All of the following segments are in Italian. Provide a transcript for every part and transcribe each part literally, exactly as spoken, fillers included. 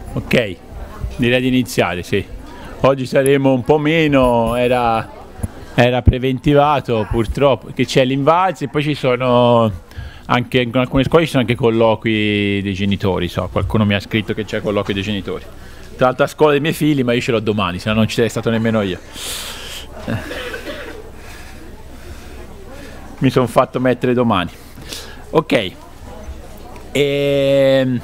Ok, direi di iniziare, sì. Oggi saremo un po' meno, era, era preventivato purtroppo, che c'è l'invalsi e poi ci sono anche, in alcune scuole ci sono anche colloqui dei genitori, so, qualcuno mi ha scritto che c'è colloqui dei genitori. Tra l'altra scuola dei miei figli, ma io ce l'ho domani, se no non ci sarei stato nemmeno io. Mi sono fatto mettere domani. Ok. E...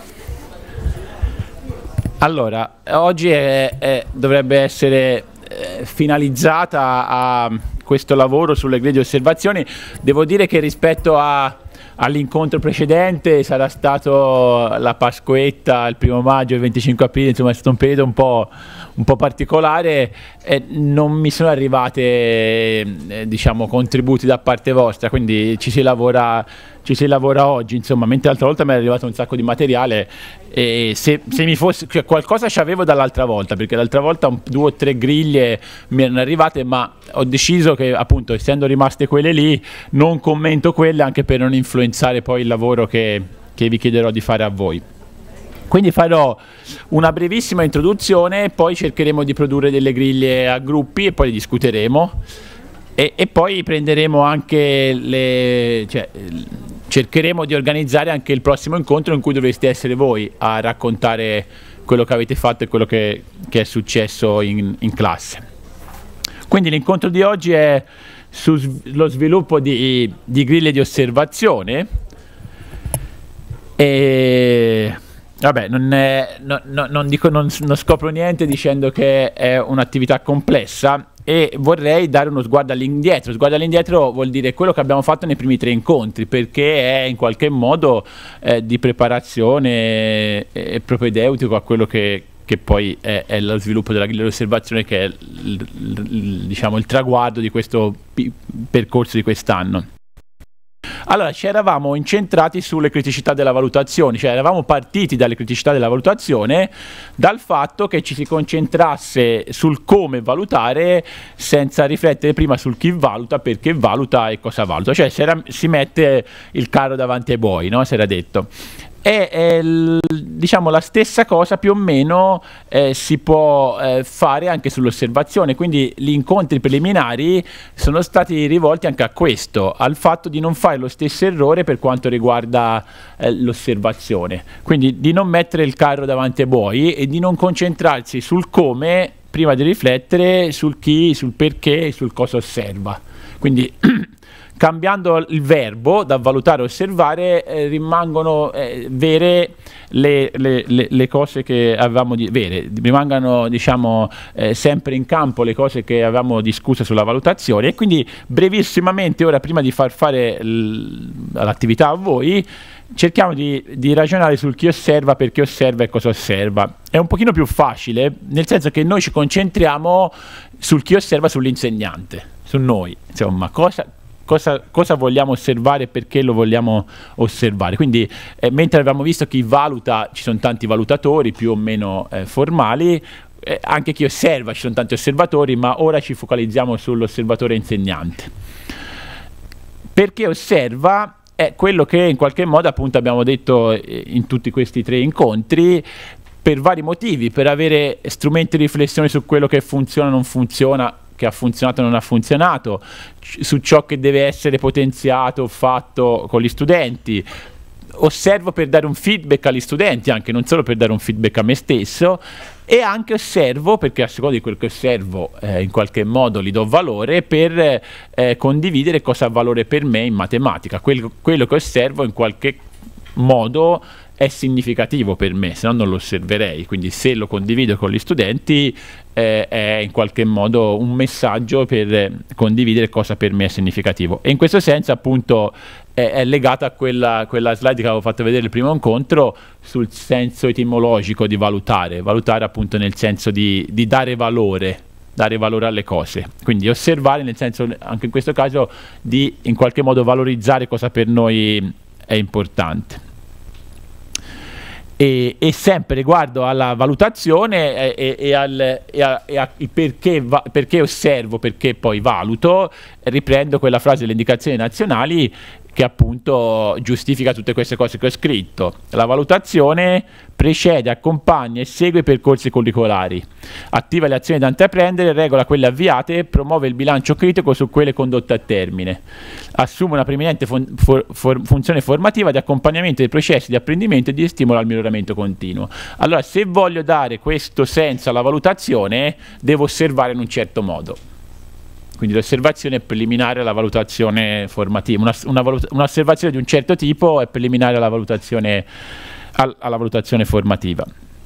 Allora, oggi è, è, dovrebbe essere eh, finalizzata a questo lavoro sulle griglie di osservazioni. Devo dire che rispetto a, all'incontro precedente sarà stato la Pasquetta, il primo maggio, il venticinque aprile, insomma è stato un periodo un po', un po' particolare e non mi sono arrivate eh, diciamo contributi da parte vostra, quindi ci si lavora ci si lavora oggi, insomma, mentre l'altra volta mi è arrivato un sacco di materiale e se, se mi fosse, cioè, qualcosa c'avevo dall'altra volta, perché l'altra volta un, due o tre griglie mi erano arrivate, ma ho deciso che appunto essendo rimaste quelle lì non commento quelle, anche per non influenzare poi il lavoro che, che vi chiederò di fare a voi. Quindi farò una brevissima introduzione e poi cercheremo di produrre delle griglie a gruppi e poi le discuteremo e, e poi prenderemo anche le... Cioè, cercheremo di organizzare anche il prossimo incontro in cui dovreste essere voi a raccontare quello che avete fatto e quello che, che è successo in, in classe. Quindi l'incontro di oggi è sullo sviluppo di, di griglie di osservazione e vabbè, non, è, no, no, non, dico, non, non scopro niente dicendo che è un'attività complessa e vorrei dare uno sguardo all'indietro. Sguardo all'indietro vuol dire quello che abbiamo fatto nei primi tre incontri, perché è in qualche modo eh, di preparazione e propedeutico a quello che, che poi è, è lo sviluppo della griglia di osservazione, che è il, il, il, diciamo, il traguardo di questo percorso di quest'anno. Allora, ci eravamo incentrati sulle criticità della valutazione, cioè eravamo partiti dalle criticità della valutazione, dal fatto che ci si concentrasse sul come valutare senza riflettere prima sul chi valuta, perché valuta e cosa valuta, cioè si, era, si mette il carro davanti ai buoi, no? Si era detto. E eh, diciamo la stessa cosa più o meno eh, si può eh, fare anche sull'osservazione, quindi gli incontri preliminari sono stati rivolti anche a questo, al fatto di non fare lo stesso errore per quanto riguarda eh, l'osservazione, quindi di non mettere il carro davanti ai buoi e di non concentrarsi sul come prima di riflettere sul chi, sul perché e sul cosa osserva. Quindi cambiando il verbo da valutare a osservare eh, rimangono eh, vere le, le, le, le cose che avevamo di vere, rimangono diciamo eh, sempre in campo le cose che avevamo discusso sulla valutazione. E quindi brevissimamente ora, prima di far fare l'attività a voi, cerchiamo di, di ragionare sul chi osserva, perché osserva e cosa osserva. È un pochino più facile, nel senso che noi ci concentriamo sul chi osserva, sull'insegnante, su noi, insomma, cosa Cosa, cosa vogliamo osservare e perché lo vogliamo osservare. Quindi eh, mentre avevamo visto chi valuta, ci sono tanti valutatori più o meno eh, formali, eh, anche chi osserva, ci sono tanti osservatori, ma ora ci focalizziamo sull'osservatore insegnante. Perché osserva è quello che in qualche modo appunto abbiamo detto eh, in tutti questi tre incontri, per vari motivi, per avere strumenti di riflessione su quello che funziona o non funziona, che ha funzionato o non ha funzionato, su ciò che deve essere potenziato o fatto con gli studenti. Osservo per dare un feedback agli studenti, anche non solo per dare un feedback a me stesso, e anche osservo perché a seconda di quel che osservo eh, in qualche modo gli do valore, per eh, condividere cosa ha valore per me in matematica. Quello, quello che osservo in qualche modo è significativo per me, se no non lo osserverei, quindi se lo condivido con gli studenti eh, è in qualche modo un messaggio per eh, condividere cosa per me è significativo. E in questo senso appunto è, è legata a quella, quella slide che avevo fatto vedere il primo incontro sul senso etimologico di valutare, valutare appunto nel senso di, di dare valore, dare valore alle cose, quindi osservare nel senso anche in questo caso di in qualche modo valorizzare cosa per noi è importante. E, e sempre riguardo alla valutazione e, e, al, e, a, e a perché, va, perché osservo, perché poi valuto, riprendo quella frase delle indicazioni nazionali che appunto giustifica tutte queste cose che ho scritto. La valutazione precede, accompagna e segue i percorsi curricolari, attiva le azioni da intraprendere, regola quelle avviate, promuove il bilancio critico su quelle condotte a termine, assume una preminente fun for for funzione formativa di accompagnamento dei processi di apprendimento e di stimolo al miglioramento continuo. Allora, se voglio dare questo senso alla valutazione, devo osservare in un certo modo. Quindi l'osservazione è preliminare alla valutazione formativa, un'osservazione un di un certo tipo è preliminare alla valutazione, al, alla valutazione formativa.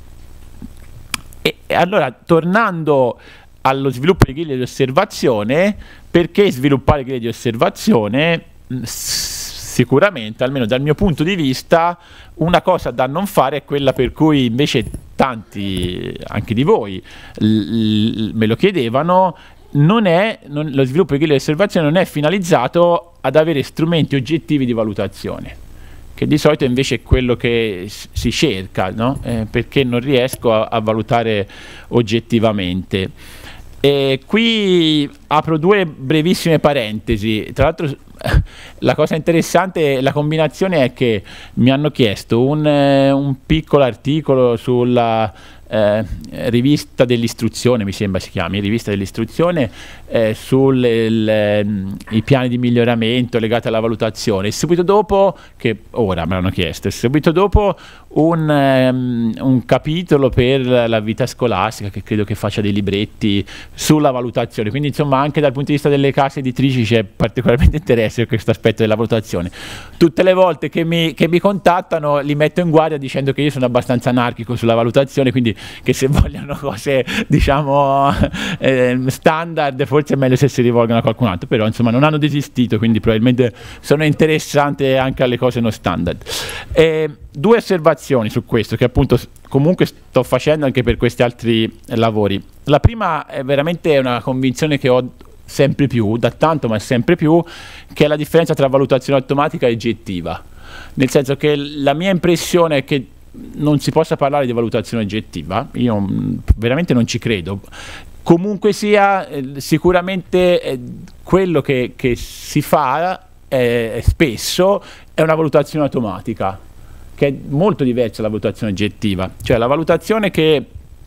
E, e allora, tornando allo sviluppo di griglie di osservazione, perché sviluppare griglie di osservazione? Sicuramente, almeno dal mio punto di vista, una cosa da non fare è quella per cui invece tanti, anche di voi, me lo chiedevano. Non è, non, lo sviluppo di griglie di osservazione non è finalizzato ad avere strumenti oggettivi di valutazione, che di solito invece è quello che si cerca, no? Eh, perché non riesco a, a valutare oggettivamente. E qui apro due brevissime parentesi. Tra l'altro la cosa interessante, la combinazione è che mi hanno chiesto un, eh, un piccolo articolo sulla Eh, rivista dell'istruzione, mi sembra si chiami, rivista dell'istruzione, eh, sui piani di miglioramento legati alla valutazione, e subito dopo, che ora me l'hanno chiesto, e subito dopo un, um, un capitolo per la vita scolastica, che credo che faccia dei libretti sulla valutazione, quindi insomma anche dal punto di vista delle case editrici c'è particolarmente interesse per questo aspetto della valutazione. Tutte le volte che mi, che mi contattano li metto in guardia dicendo che io sono abbastanza anarchico sulla valutazione, quindi che se vogliono cose diciamo eh, standard forse è meglio se si rivolgono a qualcun altro, però insomma non hanno desistito, quindi probabilmente sono interessante anche alle cose non standard. Eh, due osservazioni su questo che appunto comunque sto facendo anche per questi altri lavori. La prima è veramente una convinzione che ho sempre più, da tanto ma sempre più, che è la differenza tra valutazione automatica e oggettiva, nel senso che la mia impressione è che non si possa parlare di valutazione oggettiva, io mh, veramente non ci credo. Comunque sia, eh, sicuramente eh, quello che, che si fa eh, spesso è una valutazione automatica, che è molto diversa dalla valutazione oggettiva, cioè la valutazione che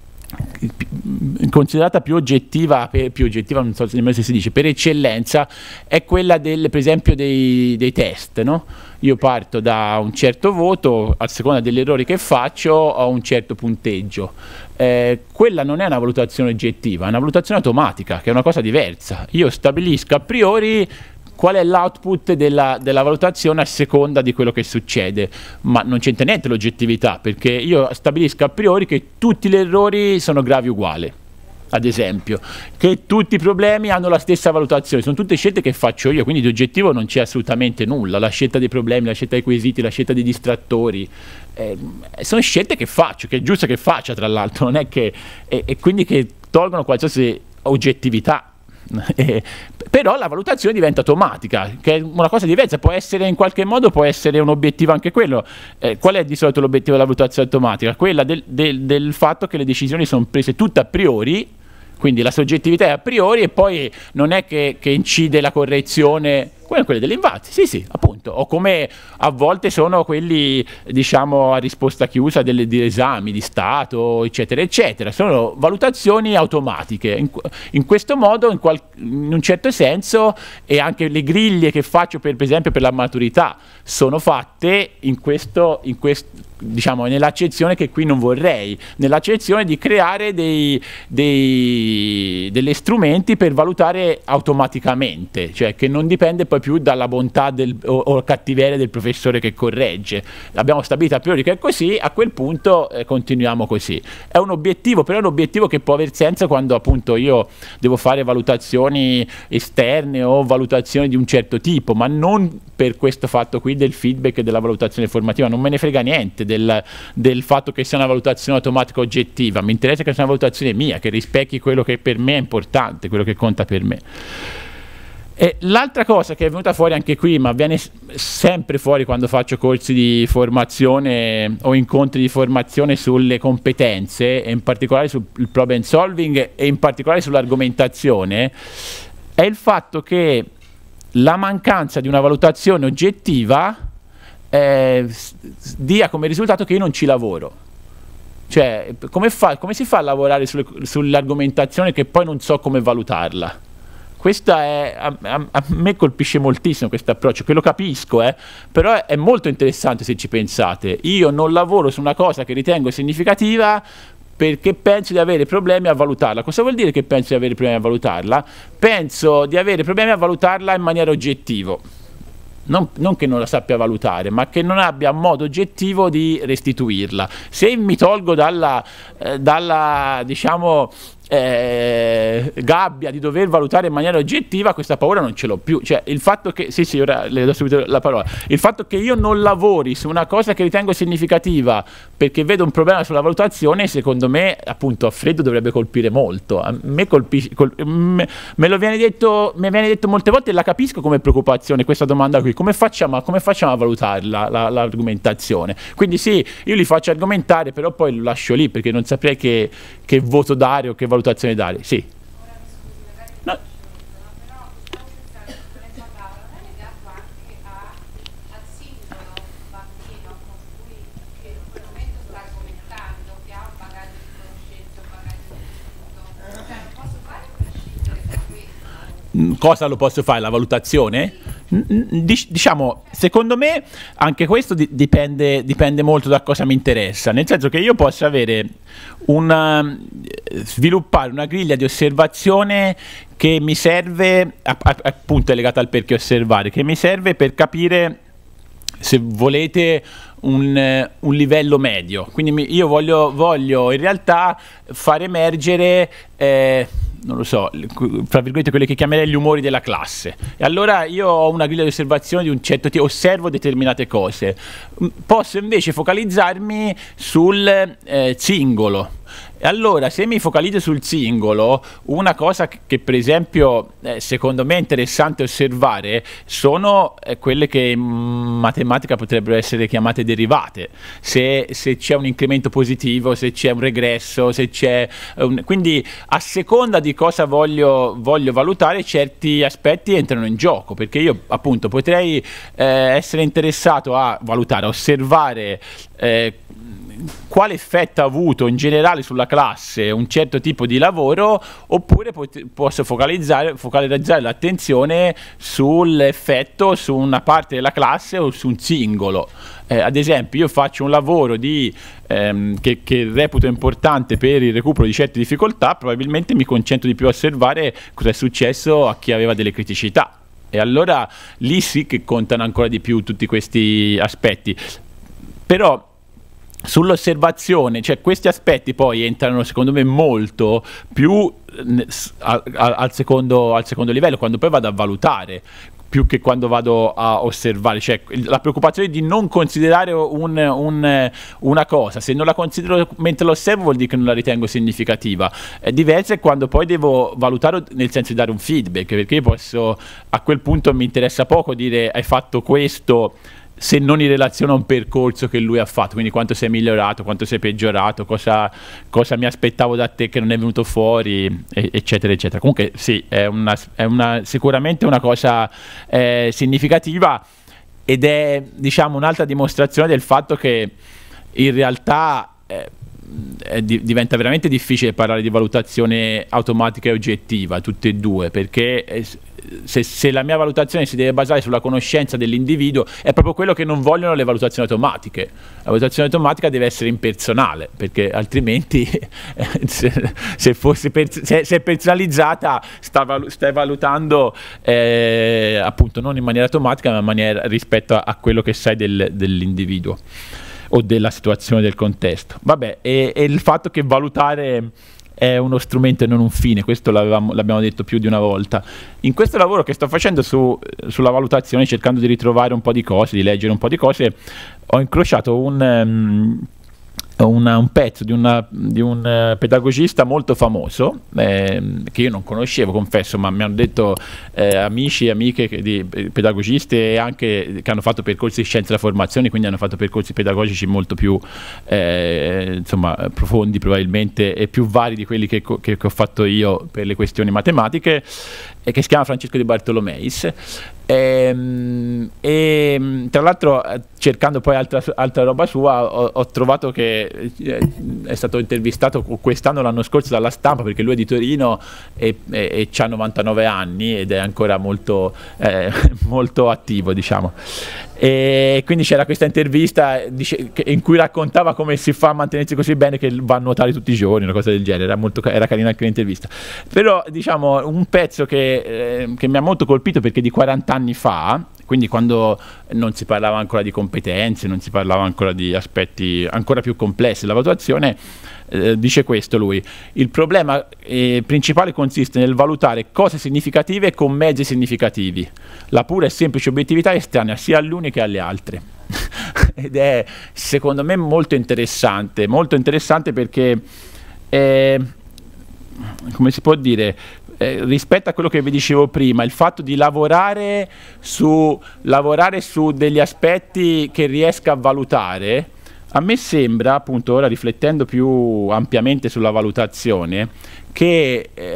considerata più oggettiva, più oggettiva non so nemmeno se si dice, per eccellenza, è quella del, per esempio dei, dei test, no? Io parto da un certo voto, a seconda degli errori che faccio ho un certo punteggio. Eh, quella non è una valutazione oggettiva, è una valutazione automatica, che è una cosa diversa. Io stabilisco a priori qual è l'output della, della valutazione a seconda di quello che succede, ma non c'entra niente l'oggettività, perché io stabilisco a priori che tutti gli errori sono gravi uguali, ad esempio, che tutti i problemi hanno la stessa valutazione, sono tutte scelte che faccio io, quindi di oggettivo non c'è assolutamente nulla, la scelta dei problemi, la scelta dei quesiti, la scelta dei distrattori, eh, sono scelte che faccio, che è giusto che faccia tra l'altro, non è che, e, e quindi che tolgono qualsiasi oggettività. Eh, però la valutazione diventa automatica, che è una cosa diversa, può essere in qualche modo, può essere un obiettivo anche quello. Eh, qual è di solito l'obiettivo della valutazione automatica? Quella del, del, del fatto che le decisioni sono prese tutte a priori, quindi la soggettività è a priori e poi non è che, che incide la correzione, come quelle delle invalsi, sì sì, appunto, o come a volte sono quelli, diciamo, a risposta chiusa delle, di esami di Stato, eccetera, eccetera, sono valutazioni automatiche. In, in questo modo, in, qual, in un certo senso, e anche le griglie che faccio, per, per esempio, per la maturità, sono fatte in questo, in questo diciamo, nell'accezione che qui non vorrei, nell'accezione di creare dei, dei, degli strumenti per valutare automaticamente, cioè che non dipende poi più dalla bontà del, o, o cattiveria del professore che corregge. Abbiamo stabilito a priori che è così, a quel punto eh, continuiamo così. È un obiettivo, però è un obiettivo che può aver senso quando appunto io devo fare valutazioni esterne o valutazioni di un certo tipo, ma non per questo fatto qui del feedback e della valutazione formativa, non me ne frega niente del, del fatto che sia una valutazione automatica oggettiva, mi interessa che sia una valutazione mia, che rispecchi quello che per me è importante, quello che conta per me. E l'altra cosa che è venuta fuori anche qui, ma viene sempre fuori quando faccio corsi di formazione o incontri di formazione sulle competenze, e in particolare sul problem solving e in particolare sull'argomentazione, è il fatto che la mancanza di una valutazione oggettiva eh, dia come risultato che io non ci lavoro. Cioè, come, fa, come si fa a lavorare sull'argomentazione che poi non so come valutarla? Questa è, a, a, a me colpisce moltissimo questo approccio, che lo capisco, eh, però è, è molto interessante se ci pensate. Io non lavoro su una cosa che ritengo significativa perché penso di avere problemi a valutarla. Cosa vuol dire che penso di avere problemi a valutarla? Penso di avere problemi a valutarla in maniera oggettiva. Non, non che non la sappia valutare, ma che non abbia un modo oggettivo di restituirla. Se mi tolgo dalla, eh, dalla diciamo, eh, gabbia di dover valutare in maniera oggettiva, questa paura non ce l'ho più. Cioè, il fatto che, sì sì, ora le do subito la parola, il fatto che io non lavori su una cosa che ritengo significativa perché vedo un problema sulla valutazione, secondo me, appunto, a freddo dovrebbe colpire molto. A me colpisce, col, me, me lo viene detto, mi viene detto molte volte, e la capisco come preoccupazione questa domanda qui. Come facciamo, come facciamo a valutarla la, l'argomentazione? Quindi sì, io li faccio argomentare, però poi lo lascio lì perché non saprei che, che voto dare o che valutazione dare. Sì. No. Cosa lo posso fare? La valutazione? Diciamo, secondo me anche questo di dipende, dipende molto da cosa mi interessa, nel senso che io posso avere una, sviluppare una griglia di osservazione che mi serve, appunto è legata al perché osservare, che mi serve per capire, se volete, un, un livello medio. Quindi mi, io voglio, voglio in realtà far emergere eh, non lo so, fra virgolette, quelli che chiamerei gli umori della classe. E allora io ho una griglia di osservazione di un certo tipo, osservo determinate cose. Posso invece focalizzarmi sul eh, singolo. E allora, se mi focalizzo sul singolo, una cosa che, che per esempio eh, secondo me è interessante osservare sono eh, quelle che in matematica potrebbero essere chiamate derivate. Se, se c'è un incremento positivo, se c'è un regresso, se c'è un... quindi a seconda di cosa voglio, voglio valutare, certi aspetti entrano in gioco, perché io appunto potrei eh, essere interessato a valutare, a osservare eh, quale effetto ha avuto in generale sulla classe un certo tipo di lavoro, oppure posso focalizzare, focalizzare l'attenzione sull'effetto su una parte della classe o su un singolo. Eh, ad esempio, io faccio un lavoro di, ehm, che, che reputo importante per il recupero di certe difficoltà, probabilmente mi concentro di più a osservare cosa è successo a chi aveva delle criticità. E allora lì sì che contano ancora di più tutti questi aspetti. Però sull'osservazione, cioè questi aspetti poi entrano secondo me molto più al, al, secondo, al secondo livello, quando poi vado a valutare, più che quando vado a osservare. Cioè la preoccupazione di non considerare un, un, una cosa, se non la considero mentre lo osservo vuol dire che non la ritengo significativa. È diverso quando poi devo valutare, nel senso di dare un feedback, perché io posso, a quel punto mi interessa poco dire hai fatto questo se non in relazione a un percorso che lui ha fatto, quindi quanto sei migliorato, quanto sei peggiorato, cosa, cosa mi aspettavo da te che non è venuto fuori, eccetera eccetera. Comunque sì, è, una, è una, sicuramente una cosa eh, significativa, ed è, diciamo, un'altra dimostrazione del fatto che in realtà eh, è, diventa veramente difficile parlare di valutazione automatica e oggettiva, tutte e due, perché eh, Se, se la mia valutazione si deve basare sulla conoscenza dell'individuo, è proprio quello che non vogliono le valutazioni automatiche. La valutazione automatica deve essere impersonale, perché altrimenti se, se, fosse per, se, se è personalizzata sta, stai valutando eh, appunto non in maniera automatica, ma in maniera rispetto a, a quello che sai del, dell'individuo o della situazione, del contesto. Vabbè, e, e il fatto che valutare è uno strumento e non un fine, questo l'abbiamo detto più di una volta. In questo lavoro che sto facendo su, sulla valutazione, cercando di ritrovare un po' di cose, di leggere un po' di cose, ho incrociato un, um, una, un pezzo di, una, di un uh, pedagogista molto famoso, eh, che io non conoscevo, confesso, ma mi hanno detto eh, amici e amiche che, di pedagogisti, e anche che hanno fatto percorsi di scienza della formazione, quindi hanno fatto percorsi pedagogici molto più eh, insomma, profondi probabilmente, e più vari di quelli che, che, che ho fatto io per le questioni matematiche, e che si chiama Francesco Di Bartolomeis. E, e tra l'altro, cercando poi altra, altra roba sua, ho, ho trovato che è stato intervistato quest'anno, l'anno scorso, dalla Stampa, perché lui è di Torino e, e, e ha novantanove anni ed è ancora molto, eh, molto attivo, diciamo. E quindi c'era questa intervista dice, in cui raccontava come si fa a mantenersi così bene che va a nuotare tutti i giorni, una cosa del genere. Era, molto, era carina anche l'intervista. Però, diciamo, un pezzo che, eh, che mi ha molto colpito, perché di quaranta anni fa, quindi quando non si parlava ancora di competenze, non si parlava ancora di aspetti ancora più complessi della valutazione, eh, dice questo lui: il problema eh, principale consiste nel valutare cose significative con mezzi significativi. La pura e semplice obiettività è estranea sia agli uni che alle altre. Ed è, secondo me, molto interessante, molto interessante perché, eh, come si può dire, Eh, rispetto a quello che vi dicevo prima, il fatto di lavorare su, lavorare su degli aspetti che riesca a valutare, a me sembra, appunto, ora riflettendo più ampiamente sulla valutazione, che eh,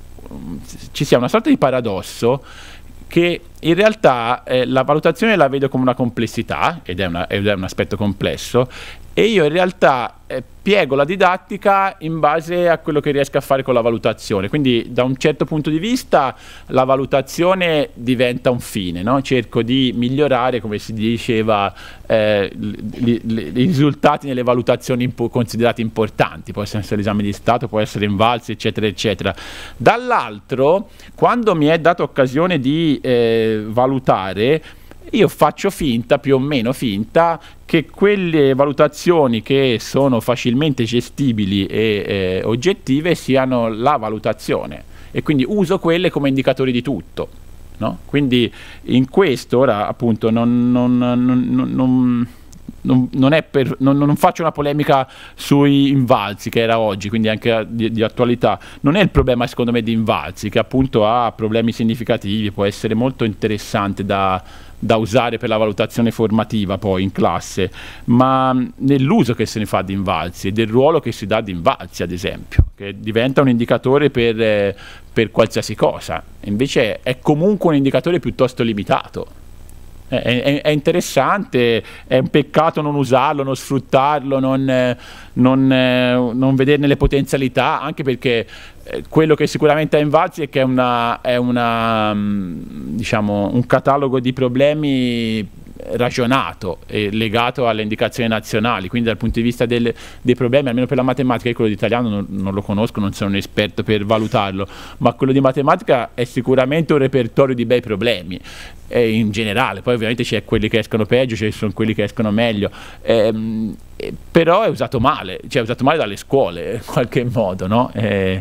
ci sia una sorta di paradosso, che in realtà eh, la valutazione la vedo come una complessità, ed è, una, ed è un aspetto complesso, e io in realtà eh, piego la didattica in base a quello che riesco a fare con la valutazione. Quindi, da un certo punto di vista, la valutazione diventa un fine, no? Cerco di migliorare, come si diceva, eh, i risultati nelle valutazioni impo considerate importanti. Può essere l'esame di Stato, può essere Invalsi, eccetera, eccetera. Dall'altro, quando mi è data occasione di eh, valutare, io faccio finta, più o meno finta, che quelle valutazioni che sono facilmente gestibili e eh, oggettive siano la valutazione, e quindi uso quelle come indicatori di tutto, no? Quindi in questo ora, appunto, non, non, non, non Non, non, è per, non, non faccio una polemica sui Invalsi, che era oggi, quindi anche di, di attualità. Non è il problema, secondo me, di Invalsi, che appunto ha problemi significativi, può essere molto interessante da, da usare per la valutazione formativa poi in classe, ma nell'uso che se ne fa di Invalsi e del ruolo che si dà di Invalsi, ad esempio, che diventa un indicatore per, eh, per qualsiasi cosa. Invece è comunque un indicatore piuttosto limitato. È, è, è interessante, è un peccato non usarlo, non sfruttarlo, non, non, non vederne le potenzialità, anche perché quello che sicuramente ha Invalsi è che è, una, è una, diciamo, un catalogo di problemi ragionato e legato alle indicazioni nazionali, quindi dal punto di vista del, dei problemi, almeno per la matematica, io quello di italiano non, non lo conosco, non sono un esperto per valutarlo, ma quello di matematica è sicuramente un repertorio di bei problemi, e in generale, poi ovviamente c'è quelli che escono peggio, ci sono quelli che escono meglio, ehm, eh, però è usato male, cioè è usato male dalle scuole in qualche modo, no? Eh,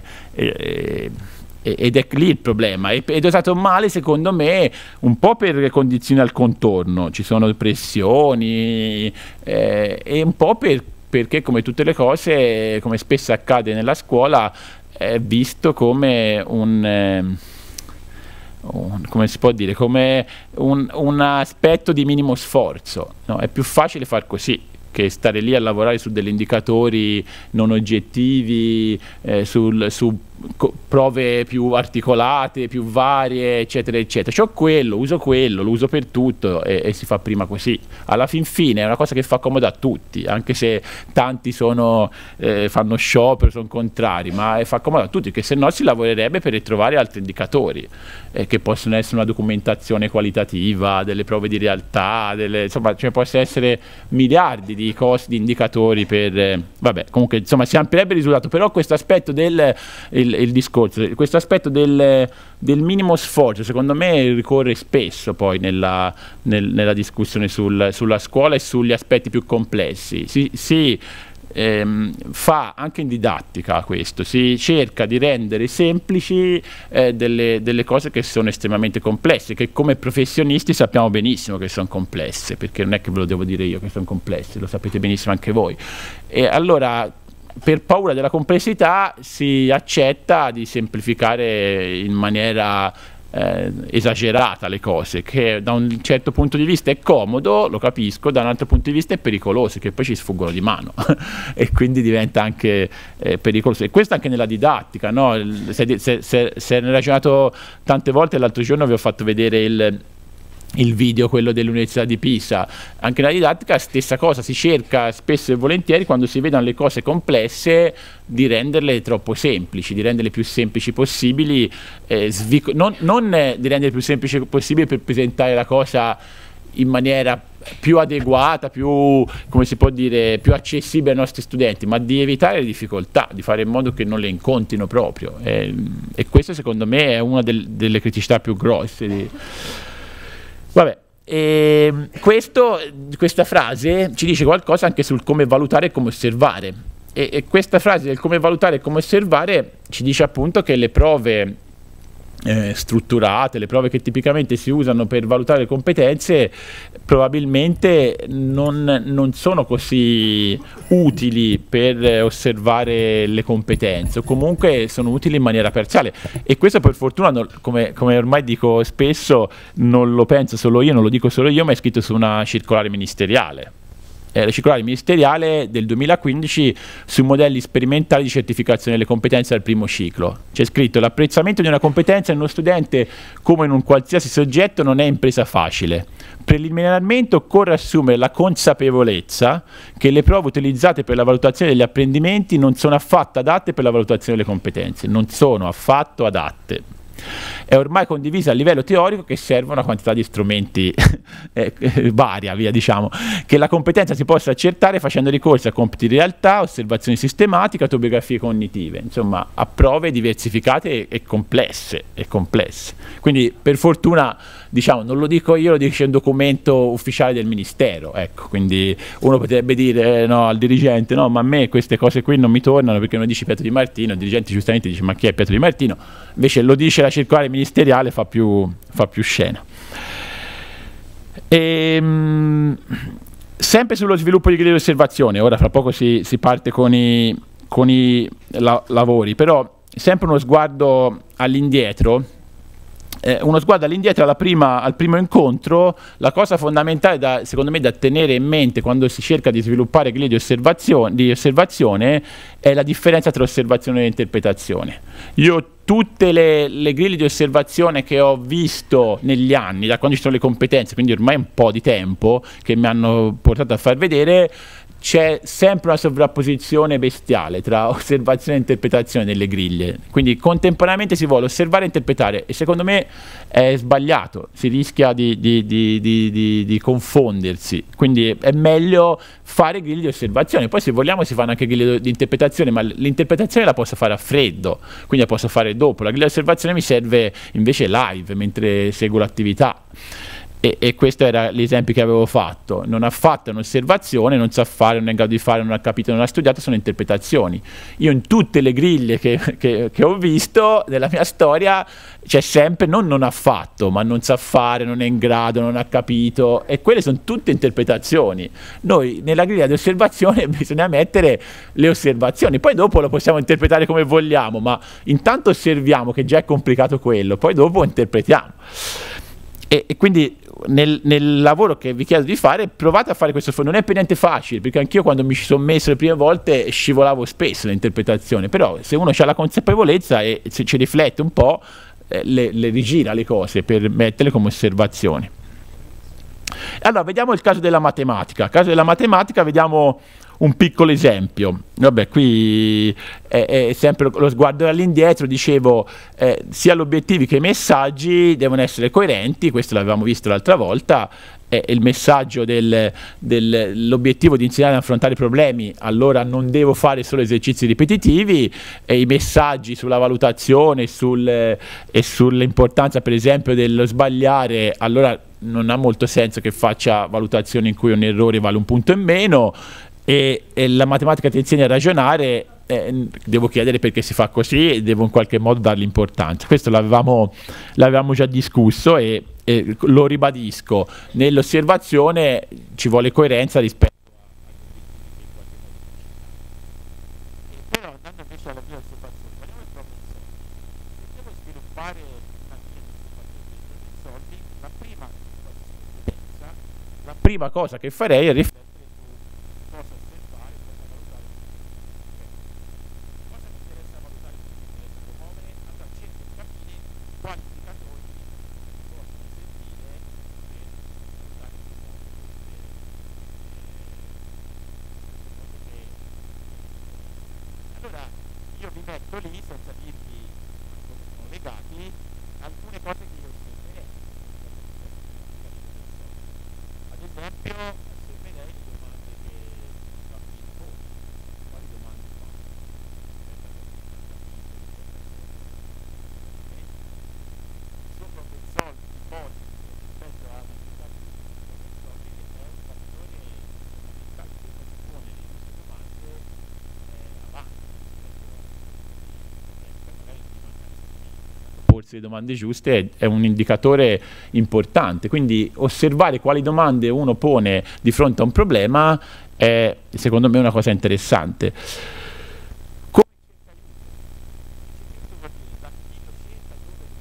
eh, ed è lì il problema, ed è usato male, secondo me, un po' per condizioni al contorno, ci sono pressioni, eh, e un po' per, perché, come tutte le cose, come spesso accade nella scuola, è visto come un, eh, un come si può dire, come un, un aspetto di minimo sforzo, no? È più facile far così che stare lì a lavorare su degli indicatori non oggettivi, eh, sul, su prove più articolate, più varie, eccetera, eccetera. C'ho quello, uso quello, lo uso per tutto, e, e si fa prima così. Alla fin fine è una cosa che fa comodo a tutti, anche se tanti sono, eh, fanno sciopero, sono contrari, ma fa comodo a tutti, che se no si lavorerebbe per trovare altri indicatori, eh, che possono essere una documentazione qualitativa, delle prove di realtà, delle, insomma, ce ne possono essere miliardi di cose, di indicatori per, eh, vabbè, comunque, insomma, si amplierebbe il risultato. Però questo aspetto del il, il discorso, questo aspetto del, del minimo sforzo, secondo me ricorre spesso poi nella, nel, nella discussione sul, sulla scuola e sugli aspetti più complessi. Si, si ehm, fa anche in didattica questo, si cerca di rendere semplici eh, delle, delle cose che sono estremamente complesse, che come professionisti sappiamo benissimo che sono complesse, perché non è che ve lo devo dire io che sono complesse, lo sapete benissimo anche voi. E allora, per paura della complessità, si accetta di semplificare in maniera eh, esagerata le cose, che da un certo punto di vista è comodo, lo capisco, da un altro punto di vista è pericoloso, che poi ci sfuggono di mano e quindi diventa anche eh, pericoloso. E questo anche nella didattica, no? Se, se, se, se ne è ragionato tante volte. L'altro giorno vi ho fatto vedere il il video, quello dell'Università di Pisa. Anche nella didattica stessa cosa, si cerca spesso e volentieri, quando si vedono le cose complesse, di renderle troppo semplici, di renderle più semplici possibili, eh, svic- non, non eh, di renderle più semplici possibili per presentare la cosa in maniera più adeguata, più, come si può dire, più accessibile ai nostri studenti, ma di evitare le difficoltà, di fare in modo che non le incontrino proprio. E, e questo secondo me è una del, delle criticità più grosse di... Vabbè, e questo, questa frase ci dice qualcosa anche sul come valutare e come osservare. E, e questa frase del come valutare e come osservare ci dice appunto che le prove eh, strutturate, le prove che tipicamente si usano per valutare le competenze, probabilmente non, non sono così utili per osservare le competenze, o comunque sono utili in maniera parziale. E questo per fortuna, non, come, come ormai dico spesso, non lo penso solo io, non lo dico solo io, ma è scritto su una circolare ministeriale. Eh, la circolare ministeriale del duemilaquindici sui modelli sperimentali di certificazione delle competenze al primo ciclo. C'è scritto: l'apprezzamento di una competenza in uno studente, come in un qualsiasi soggetto, non è impresa facile. Preliminarmente occorre assumere la consapevolezza che le prove utilizzate per la valutazione degli apprendimenti non sono affatto adatte per la valutazione delle competenze, non sono affatto adatte. È ormai condivisa a livello teorico che serve una quantità di strumenti eh, varia, via, diciamo, che la competenza si possa accertare facendo ricorso a compiti di realtà, osservazioni sistematiche, autobiografie cognitive, insomma a prove diversificate e, e complesse e complesse. Quindi per fortuna, diciamo, non lo dico io, lo dice un documento ufficiale del Ministero, ecco, quindi uno potrebbe dire eh, no, al dirigente: no, ma a me queste cose qui non mi tornano perché non dici Pietro Di Martino. Il dirigente giustamente dice: ma chi è Pietro Di Martino? Invece lo dice la circolare ministeriale, fa più, fa più scena. E, mh, sempre sullo sviluppo di gradi di osservazione, ora fra poco si, si parte con i, con i la, lavori, però sempre uno sguardo all'indietro. Eh, uno sguardo all'indietro alla prima, al primo incontro. La cosa fondamentale da, secondo me da tenere in mente quando si cerca di sviluppare gridi di osservazione, di osservazione è la differenza tra osservazione e interpretazione. Io tutte le, le griglie di osservazione che ho visto negli anni, da quando ci sono le competenze, quindi ormai un po' di tempo, che mi hanno portato a far vedere, c'è sempre una sovrapposizione bestiale tra osservazione e interpretazione delle griglie, quindi contemporaneamente si vuole osservare e interpretare, e secondo me è sbagliato, si rischia di, di, di, di, di, di confondersi, quindi è meglio fare griglie di osservazione. Poi se vogliamo si fanno anche griglie di interpretazione, ma l'interpretazione la posso fare a freddo, quindi la posso fare dopo. La griglia di osservazione mi serve invece live, mentre seguo l'attività. E, e questo era l'esempio che avevo fatto: non ha fatto un'osservazione, non sa fare, non è in grado di fare, non ha capito, non ha studiato, sono interpretazioni. Io in tutte le griglie che, che, che ho visto nella mia storia c'è sempre non non ha fatto, ma non sa fare, non è in grado, non ha capito, e quelle sono tutte interpretazioni. Noi nella griglia di osservazione bisogna mettere le osservazioni, poi dopo lo possiamo interpretare come vogliamo, ma intanto osserviamo, che già è complicato quello, poi dopo interpretiamo. E, e quindi nel, nel lavoro che vi chiedo di fare, provate a fare questo. Non è per niente facile, perché anch'io quando mi ci sono messo le prime volte scivolavo spesso l'interpretazione, però se uno ha la consapevolezza e se ci riflette un po', eh, le, le rigira le cose per metterle come osservazioni. Allora vediamo il caso della matematica. Caso della matematica, vediamo un piccolo esempio. Vabbè, qui è, è sempre lo sguardo all'indietro. Dicevo, eh, sia gli obiettivi che i messaggi devono essere coerenti, questo l'avevamo visto l'altra volta. È il messaggio dell'obiettivo di insegnare ad affrontare i problemi, allora non devo fare solo esercizi ripetitivi, e i messaggi sulla valutazione sul, e sull'importanza per esempio dello sbagliare, allora non ha molto senso che faccia valutazioni in cui un errore vale un punto in meno. E, e la matematica ti insegna a ragionare, eh, devo chiedere perché si fa così e devo in qualche modo dargli importanza. Questo l'avevamo, l'avevamo già discusso e, e lo ribadisco: nell'osservazione ci vuole coerenza rispetto a... Però andando invece alla mia osservazione, vogliamo il problem solving. Devo sviluppare una solving, la prima, la prima cosa che farei è riflettere io vi metto lì senza dirvi a come sono legati alcune cose che io osserverei. Ad esempio, osserverei le domande che il bambino pone. Quali domande fa? Il suo problem solving ipotesi rispetto a un'attività di problem solving è un fattore fondamentale. Se uno si pone le giuste domande, eh, avanti rispetto a magari di mancanza di porsi le domande giuste è, è un indicatore importante. Quindi osservare quali domande uno pone di fronte a un problema è secondo me una cosa interessante. Come cerca aiuto? Cerca aiuto vuol dire da chi lo cerca, dove lo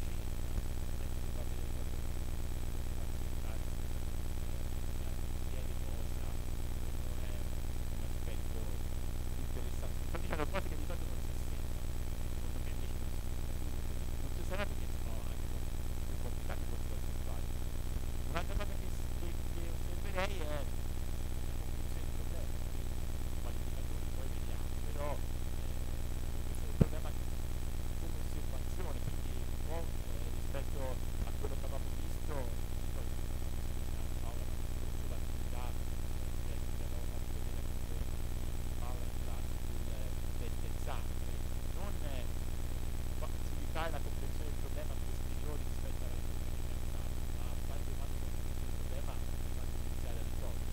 cerca. Sto dicendo cose che di solito non si sentono, secondo me invece non si sentono, non si sa perché sennò anche più complicati forse da osservare. Un'altra cosa che, che, che osserverei è la comprensione del problema, quali indicatori poi vediamo, però eh, comprensione del problema come osservazione, quindi un po' eh, rispetto a quello che avevamo visto, poi Paola l'anno scorso, l'attività eh, che avevamo fatto vedere con Paola in classe sul test esame, non eh, fa- giudicare la comprensione del problema posteriori rispetto alla risoluzione pensata, ma fare domande di comprensione del problema prima di iniziare a risolvere.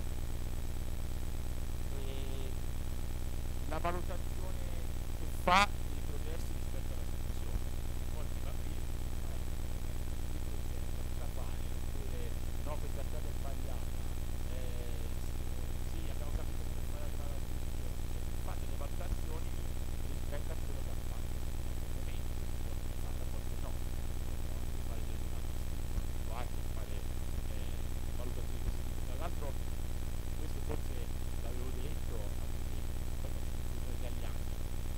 E la valutazione che fa dei progressi rispetto alla soluzione. Molti bambini dicono, eh, di progresso, cosa fare? Oppure no, questa strada è sbagliata. Eh, sì, abbiamo capito come fare ad arrivare alla soluzione. Cioè, fa delle valutazioni rispetto a quello che ha fatto nel momento, a volte è fatta, a volte no. Possono anche fare delle domande individuali, fare eh, valutazioni così. Tra l'altro, questo forse l'avevo detto dagli anni,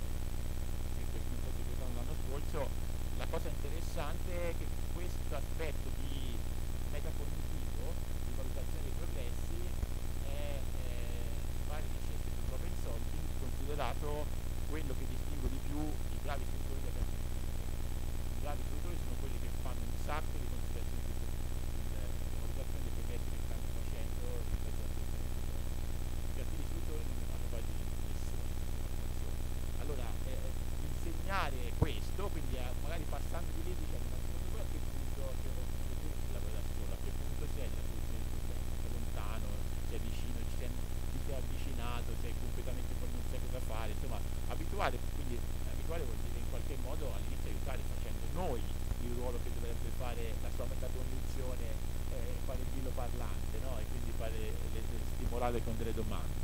che non so se quest'anno l'anno scorso, la cosa interessante è che questo aspetto di metacognitivo, di valutazione dei progressi, è eh, in varie ricerche sul problem solving considerato quello che distingue di più i bravi istruttori dai cattivi istruttori. I bravi istruttori sono quelli che fanno un sacco di considerazioni su sulla valutazione dei progressi che stanno facendo rispetto a questa i cattivi istruttori non ne fanno quasi nessuna di queste valutazioni. Allora, eh, insegnare questo, quindi a- magari passando di lì dicendo ma secondo voi a che punto, cioè, secondo voi si lavora da solo, a che punto sei la soluzione del problema? Sei lontano, sei vicino, ci sei, ti sei avvicinato, sei completamente fuori, non sai cosa fare, insomma, abituare, quindi abituare vuol dire in qualche modo all'inizio aiutare facendo noi il ruolo che dovrebbe fare la sua metacognizione, eh, fare il grillo parlante, no? E quindi fare le, le- stimolare con delle domande.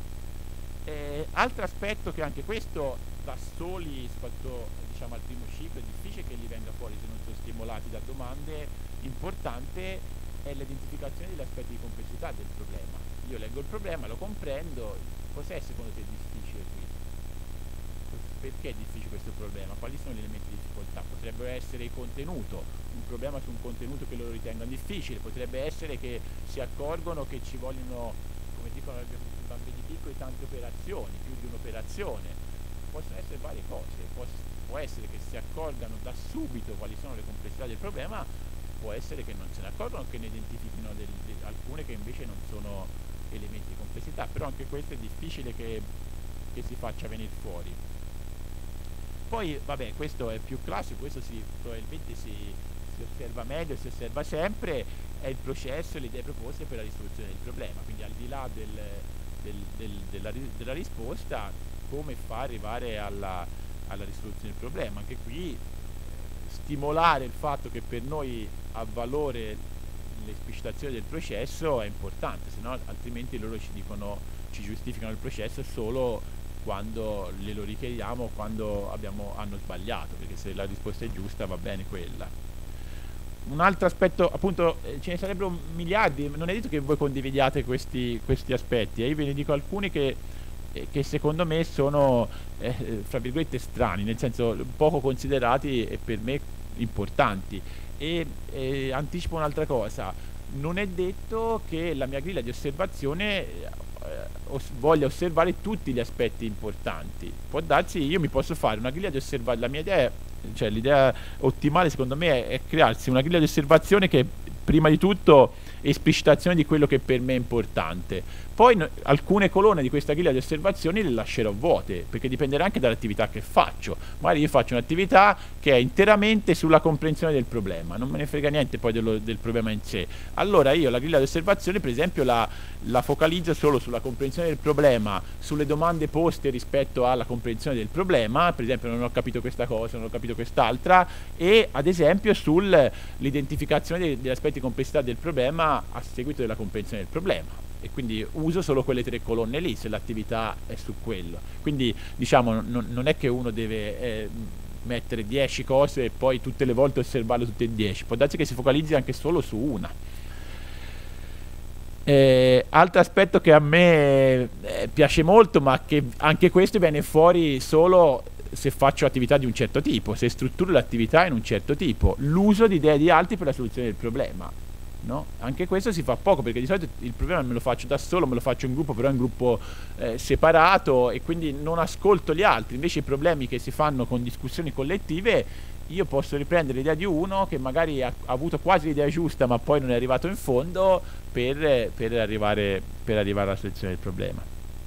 Eh, altro aspetto che anche questo da soli, rispetto diciamo, al primo ciclo, è difficile che gli venga fuori se non sono stimolati da domande, importante è l'identificazione degli aspetti di complessità del problema. Io leggo il problema, lo comprendo, cos'è secondo te difficile qui? Perché è difficile questo problema? Quali sono gli elementi di difficoltà? Potrebbero essere il contenuto, un problema su un contenuto che loro ritengono difficile, potrebbe essere che si accorgono che ci vogliono, come dicono i bambini piccoli, tante operazioni, più di un'operazione. Possono essere varie cose, può, può essere che si accorgano da subito quali sono le complessità del problema, può essere che non se ne accorgono, che ne identifichino del, del, alcune che invece non sono elementi di complessità, però anche questo è difficile che, che si faccia venire fuori. Poi, vabbè, questo è più classico, questo si, probabilmente si, si osserva meglio, si osserva sempre, è il processo e le idee proposte per la risoluzione del problema, quindi al di là del, del, del, della, della risposta, come fa arrivare alla, alla risoluzione del problema. Anche qui stimolare il fatto che per noi ha valore l'esplicitazione del processo è importante, se no altrimenti loro ci dicono, ci giustificano il processo solo quando glielo richiediamo, quando abbiamo, hanno sbagliato, perché se la risposta è giusta va bene quella. Un altro aspetto, appunto, eh, ce ne sarebbero miliardi, non è detto che voi condividiate questi, questi aspetti, eh, io ve ne dico alcuni che, eh, che secondo me sono, eh, fra virgolette, strani, nel senso poco considerati e per me importanti. E eh, anticipo un'altra cosa, non è detto che la mia griglia di osservazione os- voglia osservare tutti gli aspetti importanti. Può darsi, io mi posso fare una griglia di osservazione, la mia idea è, cioè l'idea ottimale secondo me è, è crearsi una griglia di osservazione che prima di tutto esplicitazione di quello che per me è importante. Poi no, alcune colonne di questa griglia di osservazioni le lascerò vuote, perché dipenderà anche dall'attività che faccio. Magari io faccio un'attività che è interamente sulla comprensione del problema, non me ne frega niente poi dello, del problema in sé. Allora io la griglia di osservazione per esempio la, la focalizzo solo sulla comprensione del problema, sulle domande poste rispetto alla comprensione del problema, per esempio non ho capito questa cosa, non ho capito quest'altra, e ad esempio sull'identificazione dei, degli aspetti di complessità del problema a seguito della comprensione del problema. E quindi uso solo quelle tre colonne lì se l'attività è su quello. Quindi diciamo non, non è che uno deve eh, mettere dieci cose e poi tutte le volte osservarle tutte e dieci, può darsi che si focalizzi anche solo su una. Eh, altro aspetto che a me eh, piace molto, ma che anche questo viene fuori solo se faccio attività di un certo tipo, se strutturo l'attività in un certo tipo, l'uso di idee di altri per la soluzione del problema. No? Anche questo si fa poco, perché di solito il problema me lo faccio da solo, me lo faccio in gruppo, però in gruppo eh, separato, e quindi non ascolto gli altri. Invece i problemi che si fanno con discussioni collettive, io posso riprendere l'idea di uno che magari ha, ha avuto quasi l'idea giusta ma poi non è arrivato in fondo per, per, arrivare, per arrivare alla soluzione del problema.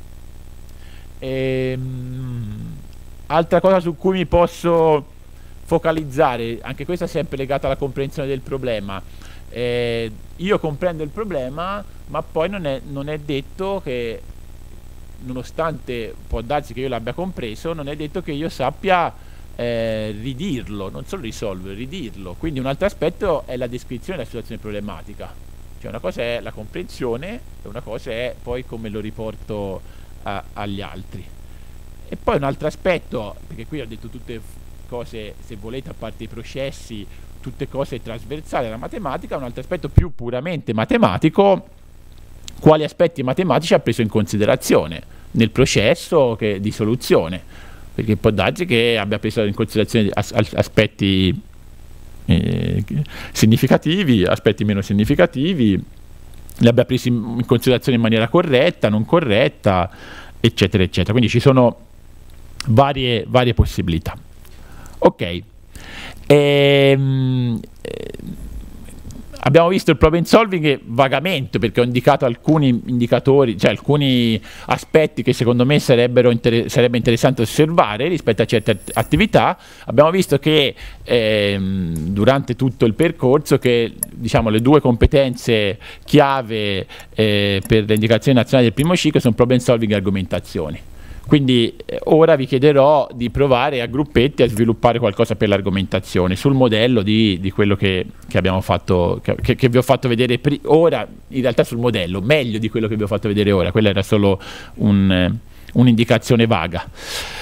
Ehm, altra cosa su cui mi posso focalizzare, anche questa è sempre legata alla comprensione del problema. Eh, io comprendo il problema, ma poi non è, non è detto che, nonostante può darsi che io l'abbia compreso, non è detto che io sappia eh, ridirlo, non solo risolvere, ridirlo. Quindi un altro aspetto è la descrizione della situazione problematica. Cioè una cosa è la comprensione e una cosa è poi come lo riporto a, agli altri. E poi un altro aspetto, perché qui ho detto tutte cose, se volete, a parte i processi, tutte cose trasversali alla matematica, un altro aspetto più puramente matematico: quali aspetti matematici ha preso in considerazione nel processo che, di soluzione, perché può darsi che abbia preso in considerazione as, as, aspetti eh, significativi, aspetti meno significativi, li abbia presi in considerazione in maniera corretta, non corretta, eccetera eccetera. Quindi ci sono varie, varie possibilità. Ok. Ehm, eh, abbiamo visto il problem solving vagamente, perché ho indicato alcuni indicatori, cioè alcuni aspetti che secondo me sarebbero inter- sarebbe interessante osservare rispetto a certe at- attività. Abbiamo visto che ehm, durante tutto il percorso che diciamo le due competenze chiave eh, per le indicazioni nazionali del primo ciclo sono problem solving e argomentazioni. Quindi eh, ora vi chiederò di provare a gruppetti a sviluppare qualcosa per l'argomentazione sul modello di, di quello che, che abbiamo fatto, che, che vi ho fatto vedere pri- ora, in realtà sul modello, meglio di quello che vi ho fatto vedere ora. Quella era solo un, eh, un'indicazione vaga.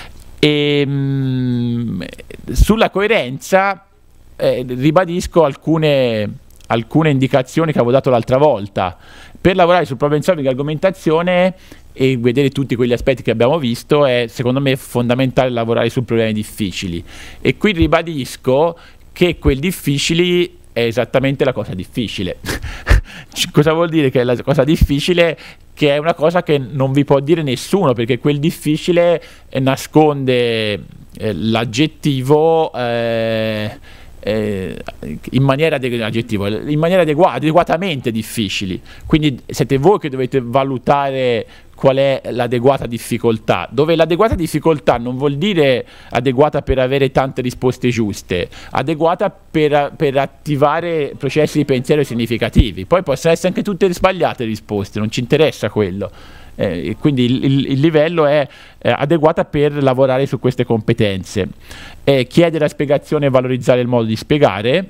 E, mh, sulla coerenza eh, ribadisco alcune, alcune indicazioni che avevo dato l'altra volta. Per lavorare sul problem solving e argomentazione e vedere tutti quegli aspetti che abbiamo visto, è secondo me fondamentale lavorare su problemi difficili, e qui ribadisco che quei difficili è esattamente la cosa difficile. Cosa vuol dire che è la cosa difficile? Che è una cosa che non vi può dire nessuno, perché quel difficile eh, nasconde eh, l'aggettivo eh, eh, in maniera de- aggettivo, in maniera adegua- adeguatamente difficili. Quindi siete voi che dovete valutare qual è l'adeguata difficoltà, dove l'adeguata difficoltà non vuol dire adeguata per avere tante risposte giuste, adeguata per, per attivare processi di pensiero significativi. Poi possono essere anche tutte sbagliate le risposte, non ci interessa quello. Eh, quindi il, il, il livello è eh, adeguata per lavorare su queste competenze. Eh, chiedere la spiegazione e valorizzare il modo di spiegare.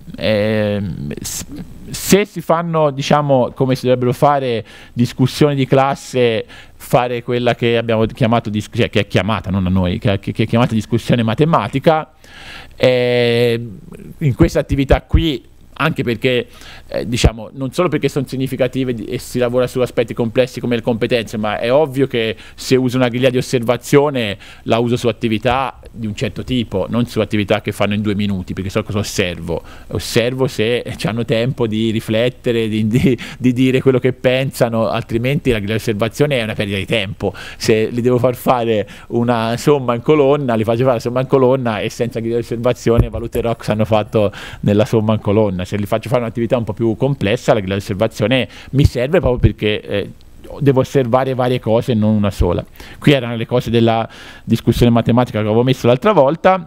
Eh, se si fanno, diciamo, come si dovrebbero fare discussioni di classe, fare quella che abbiamo chiamato, cioè, che è chiamata, non a noi, che, che è chiamata discussione matematica. Eh, in questa attività qui anche perché eh, diciamo non solo perché sono significative e si lavora su aspetti complessi come le competenze, ma è ovvio che se uso una griglia di osservazione la uso su attività di un certo tipo, non su attività che fanno in due minuti, perché so cosa osservo osservo se hanno tempo di riflettere, di, di, di dire quello che pensano, altrimenti la griglia di osservazione è una perdita di tempo. Se li devo far fare una somma in colonna, li faccio fare la somma in colonna e senza griglia di osservazione valuterò cosa hanno fatto nella somma in colonna. Se li faccio fare un'attività un po' più complessa, la griglia di osservazione mi serve proprio perché eh, devo osservare varie cose e non una sola. Qui erano le cose della discussione matematica che avevo messo l'altra volta.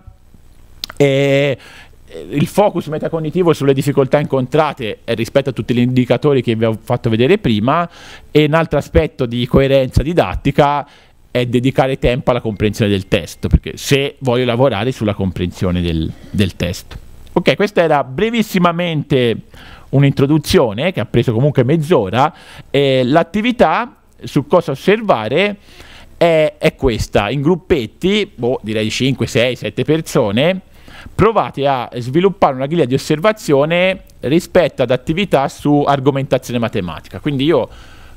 E il focus metacognitivo sulle difficoltà incontrate rispetto a tutti gli indicatori che vi ho fatto vedere prima, e un altro aspetto di coerenza didattica è dedicare tempo alla comprensione del testo, perché se voglio lavorare sulla comprensione del, del testo. Ok, questa era brevissimamente un'introduzione che ha preso comunque mezz'ora. Eh, l'attività su cosa osservare è, è questa: in gruppetti, boh, direi cinque, sei, sette persone, provate a sviluppare una griglia di osservazione rispetto ad attività su argomentazione matematica. Quindi io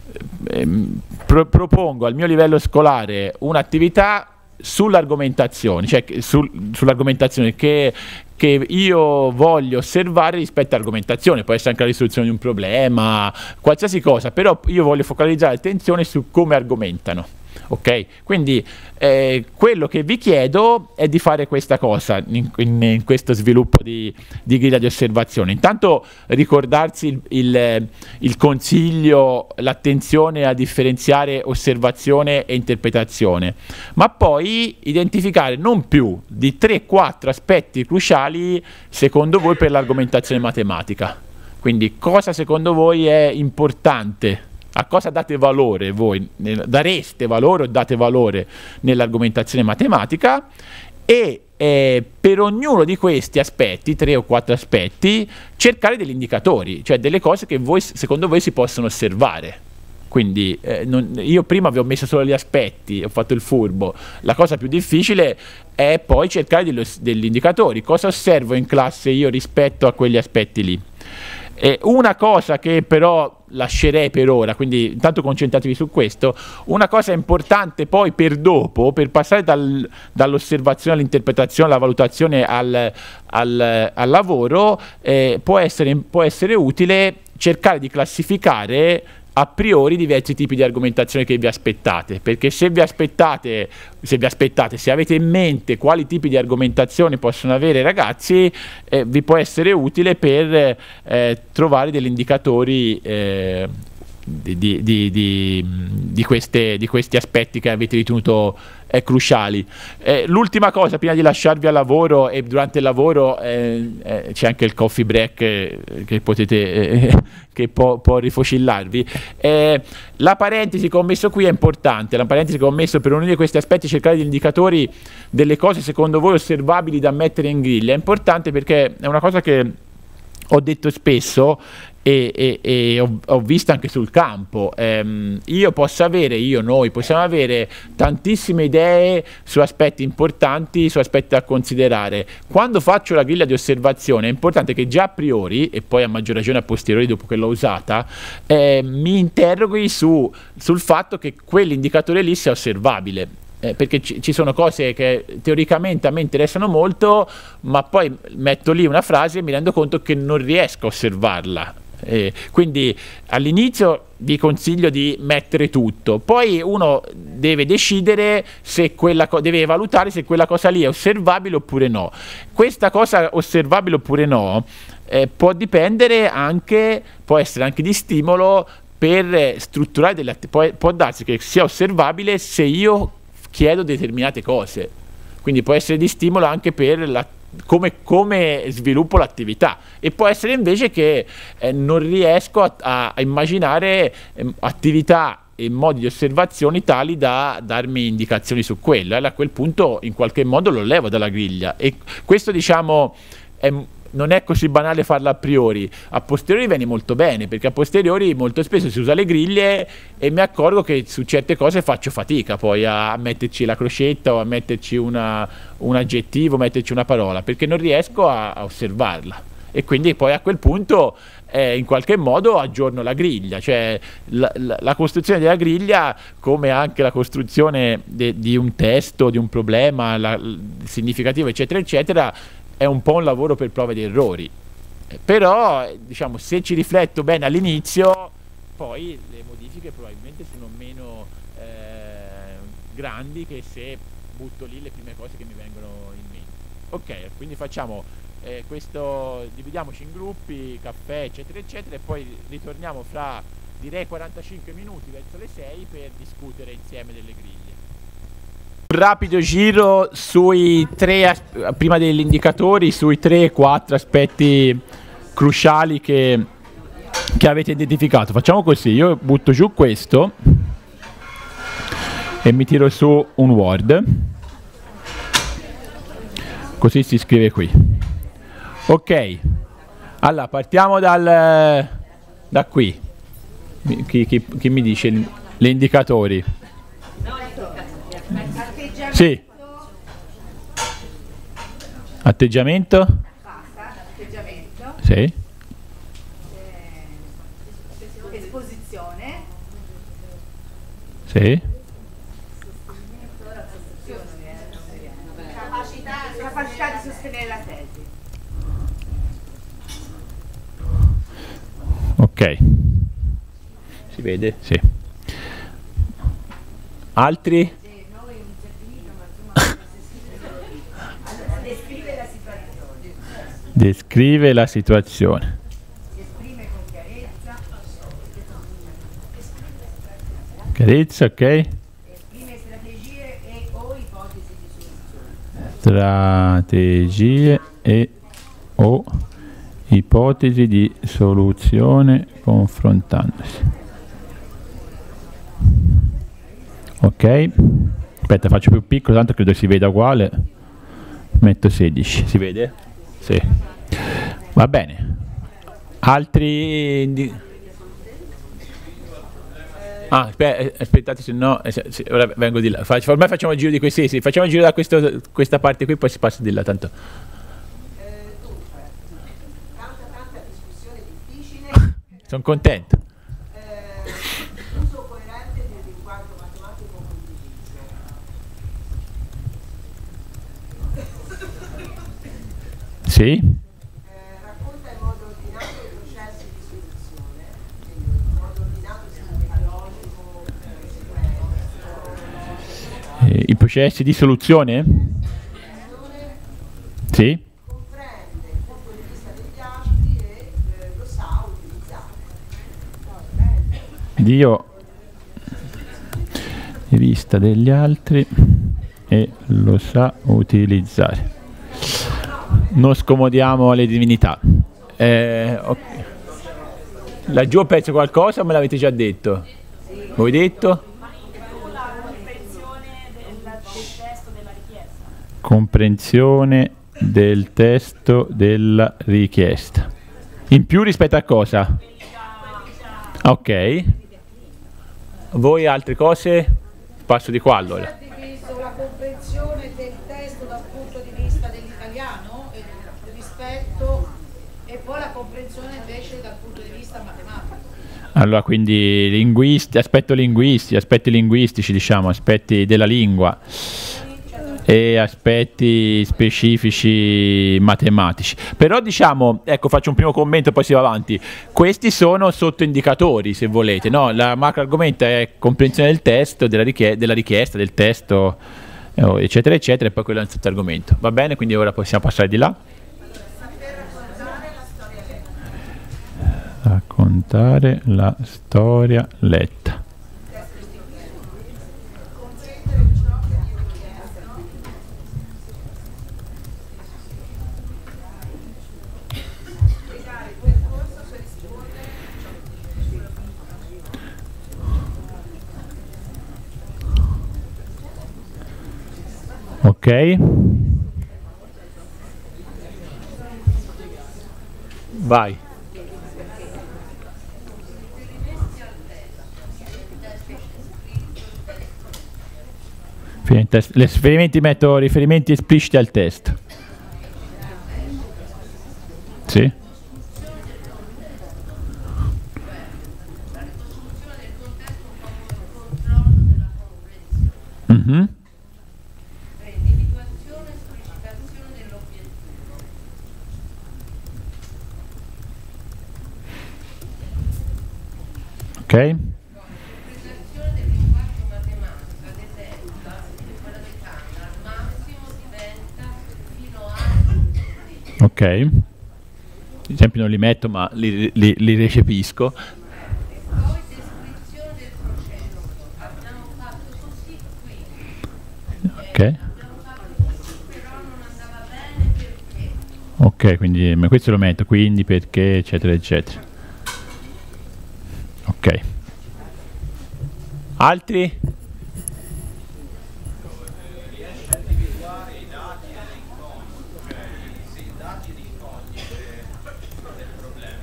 ehm, pro propongo al mio livello scolare un'attività sull'argomentazione, cioè sul, sull'argomentazione che, che io voglio osservare rispetto all'argomentazione. Può essere anche la risoluzione di un problema, qualsiasi cosa, però io voglio focalizzare l'attenzione su come argomentano. Ok, quindi eh, quello che vi chiedo è di fare questa cosa in, in, in questo sviluppo di, di griglia di osservazione. Intanto ricordarsi il, il, il consiglio, l'attenzione a differenziare osservazione e interpretazione, ma poi identificare non più di tre quattro aspetti cruciali secondo voi per l'argomentazione matematica. Quindi cosa secondo voi è importante? A cosa date valore voi? Dareste valore o date valore nell'argomentazione matematica? E eh, per ognuno di questi aspetti, tre o quattro aspetti, cercare degli indicatori, cioè delle cose che voi, secondo voi si possono osservare. Quindi eh, non, io prima vi ho messo solo gli aspetti, ho fatto il furbo. La cosa più difficile è poi cercare degli, degli indicatori. Cosa osservo in classe io rispetto a quegli aspetti lì? E una cosa che però lascerei per ora, quindi intanto concentratevi su questo, una cosa importante poi per dopo, per passare dal, dall'osservazione all'interpretazione, alla valutazione al, al, al lavoro, eh, può essere, può essere utile cercare di classificare a priori diversi tipi di argomentazione che vi aspettate, perché se vi aspettate, se vi aspettate, se avete in mente quali tipi di argomentazione possono avere i ragazzi, eh, vi può essere utile per eh, trovare degli indicatori eh, di, di, di, di, di, queste, di questi aspetti che avete ritenuto eh, cruciali. Eh, l'ultima cosa prima di lasciarvi al lavoro, e durante il lavoro eh, eh, c'è anche il coffee break eh, che potete eh, che può, può rifocillarvi. Eh, la parentesi che ho messo qui è importante, la parentesi che ho messo per uno di questi aspetti, cercare degli indicatori delle cose secondo voi osservabili da mettere in griglia, è importante perché è una cosa che ho detto spesso e, e, e ho, ho visto anche sul campo. ehm, io posso avere, io, noi possiamo avere tantissime idee su aspetti importanti, su aspetti da considerare. Quando faccio la griglia di osservazione è importante che già a priori, e poi a maggior ragione a posteriori dopo che l'ho usata, eh, mi interroghi su, sul fatto che quell'indicatore lì sia osservabile. Eh, perché ci, ci sono cose che teoricamente a me interessano molto, ma poi metto lì una frase e mi rendo conto che non riesco a osservarla. Eh, quindi all'inizio vi consiglio di mettere tutto, poi uno deve decidere se quella cosa, deve valutare se quella cosa lì è osservabile oppure no. Questa cosa osservabile oppure no eh, può dipendere anche, può essere anche di stimolo per strutturare delle attività. Può, può darsi che sia osservabile se io chiedo determinate cose, quindi può essere di stimolo anche per la, come, come sviluppo l'attività, e può essere invece che eh, non riesco a, a, a immaginare eh, attività e modi di osservazione tali da darmi indicazioni su quello. Allora a quel punto in qualche modo lo levo dalla griglia, e questo diciamo è non è così banale farla a priori. A posteriori viene molto bene, perché a posteriori molto spesso si usa le griglie e mi accorgo che su certe cose faccio fatica poi a metterci la crocetta o a metterci una, un aggettivo, metterci una parola, perché non riesco a, a osservarla. e quindi poi a quel punto eh, in qualche modo aggiorno la griglia, cioè la, la, la costruzione della griglia, come anche la costruzione de, di un testo, di un problema la, il significativo eccetera eccetera, è un po' un lavoro per prove ed errori, però diciamo se ci rifletto bene all'inizio poi le modifiche probabilmente sono meno eh, grandi che se butto lì le prime cose che mi vengono in mente. Ok, quindi facciamo eh, questo, dividiamoci in gruppi, caffè eccetera eccetera, e poi ritorniamo fra direi quarantacinque minuti verso le sei per discutere insieme delle griglie. Un rapido giro sui tre, prima degli indicatori, sui tre quattro aspetti cruciali che, che avete identificato. Facciamo così, io butto giù questo e mi tiro su un Word, così si scrive qui. Ok, allora partiamo dal, da qui. Chi, chi, chi mi dice gli indicatori? Sì. Atteggiamento? Sì. Esposizione. Sì. Capacità, capacità di sostenere la tesi. Ok. Si vede? Sì. Altri? Descrive la situazione. Descrive la situazione. Esprime con chiarezza. Chiarezza, ok. Esprime strategie e o ipotesi di soluzione. Strategie e o ipotesi di soluzione confrontandosi. Ok. Aspetta, faccio più piccolo, tanto credo si veda uguale. Metto sedici, si vede? Sì. Va bene. Altri... Ah, aspetta, aspettate, se no... Eh, se, ora vengo di là. Faccio, ormai facciamo il giro di questi... Sì, facciamo il giro da questo, questa parte qui, poi si passa di là, tanto... Eh, dunque, tanta tanta discussione difficile. Sono contento. Eh, uso coerente del linguaggio matematico condiviso. Sì. Eh, racconta in modo ordinato i processi di soluzione, quindi in modo ordinato significa logico, Eh, I processi di soluzione? Sì. comprende il punto di vista degli altri e eh, lo sa utilizzare. Dio di vista degli altri e lo sa utilizzare. Non scomodiamo le divinità. Eh, okay. Laggiù ho perso qualcosa o me l'avete già detto? Voi detto? Comprensione del testo della richiesta. In più rispetto a cosa? Ok. Voi altre cose? Passo di qua allora. La comprensione del testo dal punto di vista dell'italiano e rispetto, e poi la comprensione invece dal punto di vista matematico. Allora, quindi linguisti, aspetto linguisti, aspetti linguistici, diciamo, aspetti della lingua e aspetti specifici matematichi. Però diciamo, ecco, faccio un primo commento poi si va avanti. Questi sono sottoindicatori, se volete, no? La macro argomento è comprensione del testo, della, richie della richiesta, del testo, eh, eccetera, eccetera, e poi quello è un sottoargomento. Va bene? Quindi ora possiamo passare di là. Raccontare la storia letta. Ok. Vai. Le riferimenti metto riferimenti espliciti al testo. Sì. Mm-hmm. Individuazione e esplicitazione dell'obiettivo. Ok. Interpretazione del linguaggio matematico, ad esempio, quella del Canada, al massimo diventa fino a... Ok. Gli esempi non li metto, ma li, li, li recepisco. Poi descrizione del processo. Abbiamo fatto così qui. Ok. Abbiamo fatto così, però non andava bene perché. Ok, quindi ma questo lo metto, quindi perché, eccetera, eccetera. Ok. Altri? Riesce a individuare i dati e l'incognito, cioè sì, i dati di incognite del problema.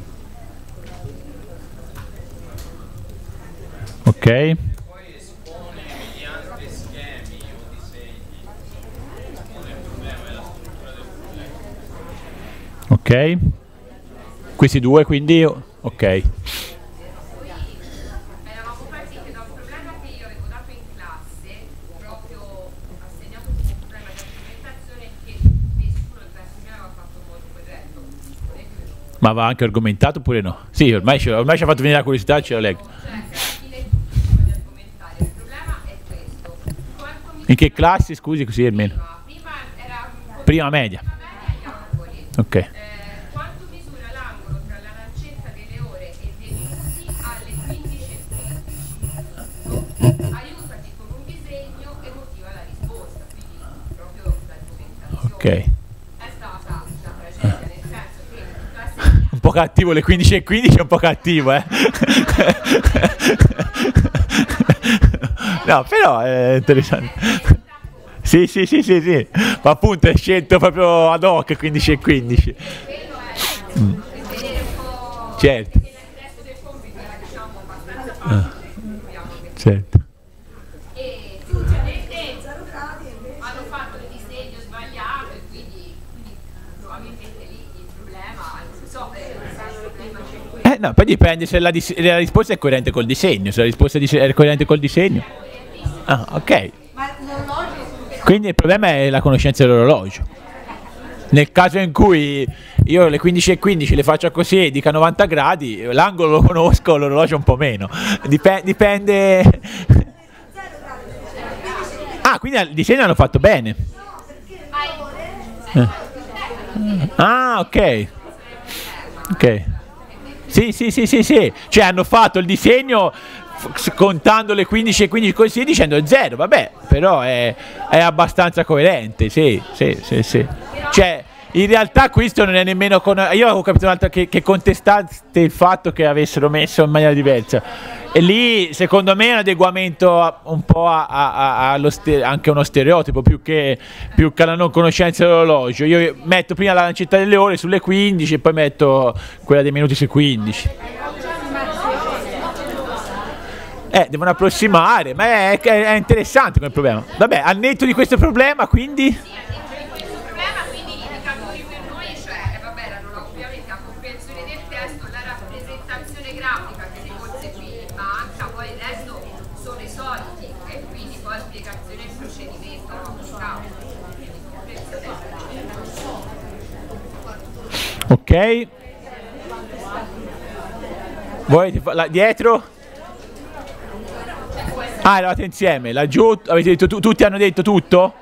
Ok. Poi espone mediante schemi o disegni, espone il problema e la struttura del problema. Ok. Questi due, quindi ok. Eravamo partiti da un problema che io avevo dato in classe, proprio assegnato come problema di argomentazione che nessuno in classe mia aveva fatto molto corretto. Ma va anche argomentato oppure no? Sì, ormai, ci- ormai ci ha fatto venire la curiosità, ce la leggo. Cioè, che alla fine è tutti prima di argomentare. Il problema è questo. Quanto mi In che classi, scusi, così almeno? Prima era un Prima media. prima media agli angoli. Ok. Eh, quanto misura l'angolo tra la lancetta delle ore e dei minuti alle quindici e quindici? Aiutati con un disegno e motiva la risposta, quindi proprio l'argomentazione. Ok. È stata una tragedia, nel senso che in classe Un po' cattivo, le quindici e quindici è un po' cattivo, eh. No, però è interessante. Sì, sì, sì, sì, sì. Ma appunto è scelto proprio ad hoc quindici e quindici. quello è vedere un po'. Certo. Perché il resto del compito era diciamo abbastanza facile, proviamo che- Certo. e semplicemente hanno fatto il disegno sbagliato e quindi, quindi probabilmente lì il problema, non so, eh, il problema c'è qui. Eh no, poi dipende se la, dis- la risposta è coerente col disegno. Se la risposta è dis- è coerente col disegno. Ah, ok. Ma l'orologio Quindi il problema è la conoscenza dell'orologio. Nel caso in cui io le quindici e quindici le faccio così e dica novanta gradi, l'angolo lo conosco, l'orologio un po' meno. Dipe- dipende. Ah, quindi il disegno hanno fatto bene. Eh. Ah, ok. Ok. Sì, sì, sì, sì, sì. Cioè hanno fatto il disegno f- contando le quindici e quindici così dicendo zero, vabbè, però è, è abbastanza coerente, sì, sì, sì, sì. Cioè, in realtà questo non è nemmeno con... Io avevo capito un'altra che, che contestate il fatto che avessero messo in maniera diversa. E lì, secondo me, è un adeguamento a- un po' a, a- a- allo ste- anche uno stereotipo, più che, più che alla non conoscenza dell'orologio. Io metto prima la lancetta delle ore sulle quindici e poi metto quella dei minuti sui quindici. Eh, devono approssimare, ma è, è interessante come problema. Vabbè, al netto di questo problema, quindi... Il problema quindi gli indicatori per noi, cioè, eh, vabbè, erano la- ovviamente la comprensione del testo, la rappresentazione grafica che si forse qui manca, poi il resto sono i soliti e quindi poi spiegazione del procedimento applicato. Quindi comprensione. Ok. Volete fa- là dietro? Ah, eravate insieme, laggiù avete detto tu- tutti hanno detto tutto?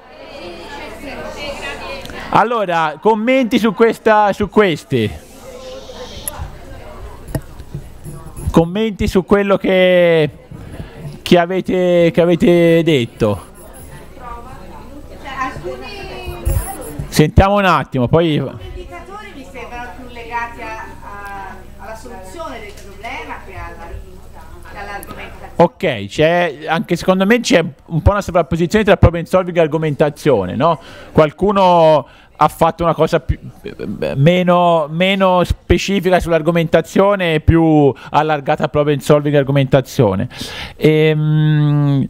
Allora, commenti su questa su questi. Commenti su quello che che avete che avete detto. cioè, alcuni Sentiamo un attimo, poi indicatori mi sembrano più legati a- a- alla soluzione del problema che alla- all'argomentazione. ok, c'è anche secondo me c'è un po' una sovrapposizione tra problem solving e argomentazione, no? Qualcuno ha fatto una cosa più, meno, meno specifica sull'argomentazione e più allargata a problem solving e argomentazione. Ehm,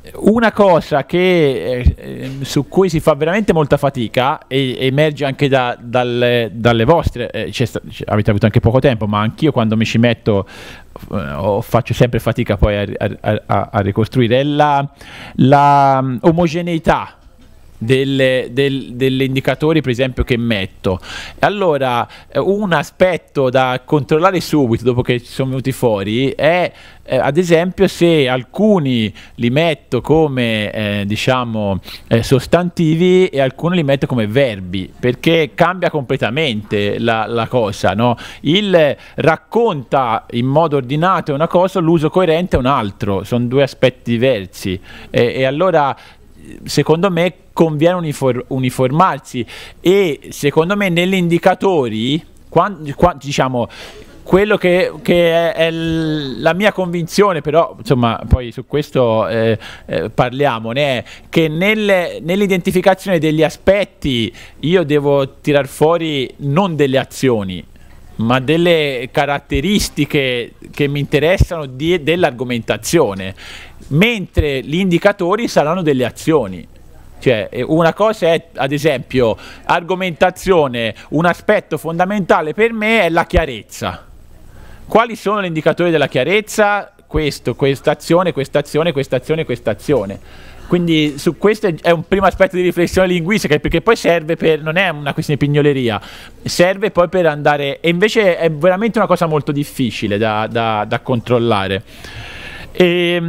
una cosa che, eh, su cui si fa veramente molta fatica e emerge anche da, dalle, dalle vostre, eh, c'è sta, c'è, avete avuto anche poco tempo, ma anch'io quando mi ci metto eh, faccio sempre fatica poi a, a, a, a ricostruire, è la, la um, omogeneità delle, del, degli indicatori, per esempio, che metto. Allora, un aspetto da controllare subito dopo che ci sono venuti fuori è eh, ad esempio se alcuni li metto come eh, diciamo eh, sostantivi e alcuni li metto come verbi, perché cambia completamente la, la cosa, no? Il racconta in modo ordinato è una cosa, l'uso coerente è un altro, sono due aspetti diversi, e, e allora secondo me conviene unifor- uniformarsi, e secondo me negli indicatori quando, quando, diciamo quello che, che è, è l- la mia convinzione, però insomma poi su questo eh, eh, parliamone, è che nelle, nell'identificazione degli aspetti io devo tirar fuori non delle azioni ma delle caratteristiche che mi interessano di, dell'argomentazione, mentre gli indicatori saranno delle azioni. Cioè, una cosa è, ad esempio, argomentazione, un aspetto fondamentale per me è la chiarezza. Quali sono gli indicatori della chiarezza? Questo, questa azione, questa azione, questa azione, questa azione. Quindi su questo è un primo aspetto di riflessione linguistica, perché poi serve per, non è una questione di pignoleria, serve poi per andare, e invece è veramente una cosa molto difficile da, da, da controllare. E,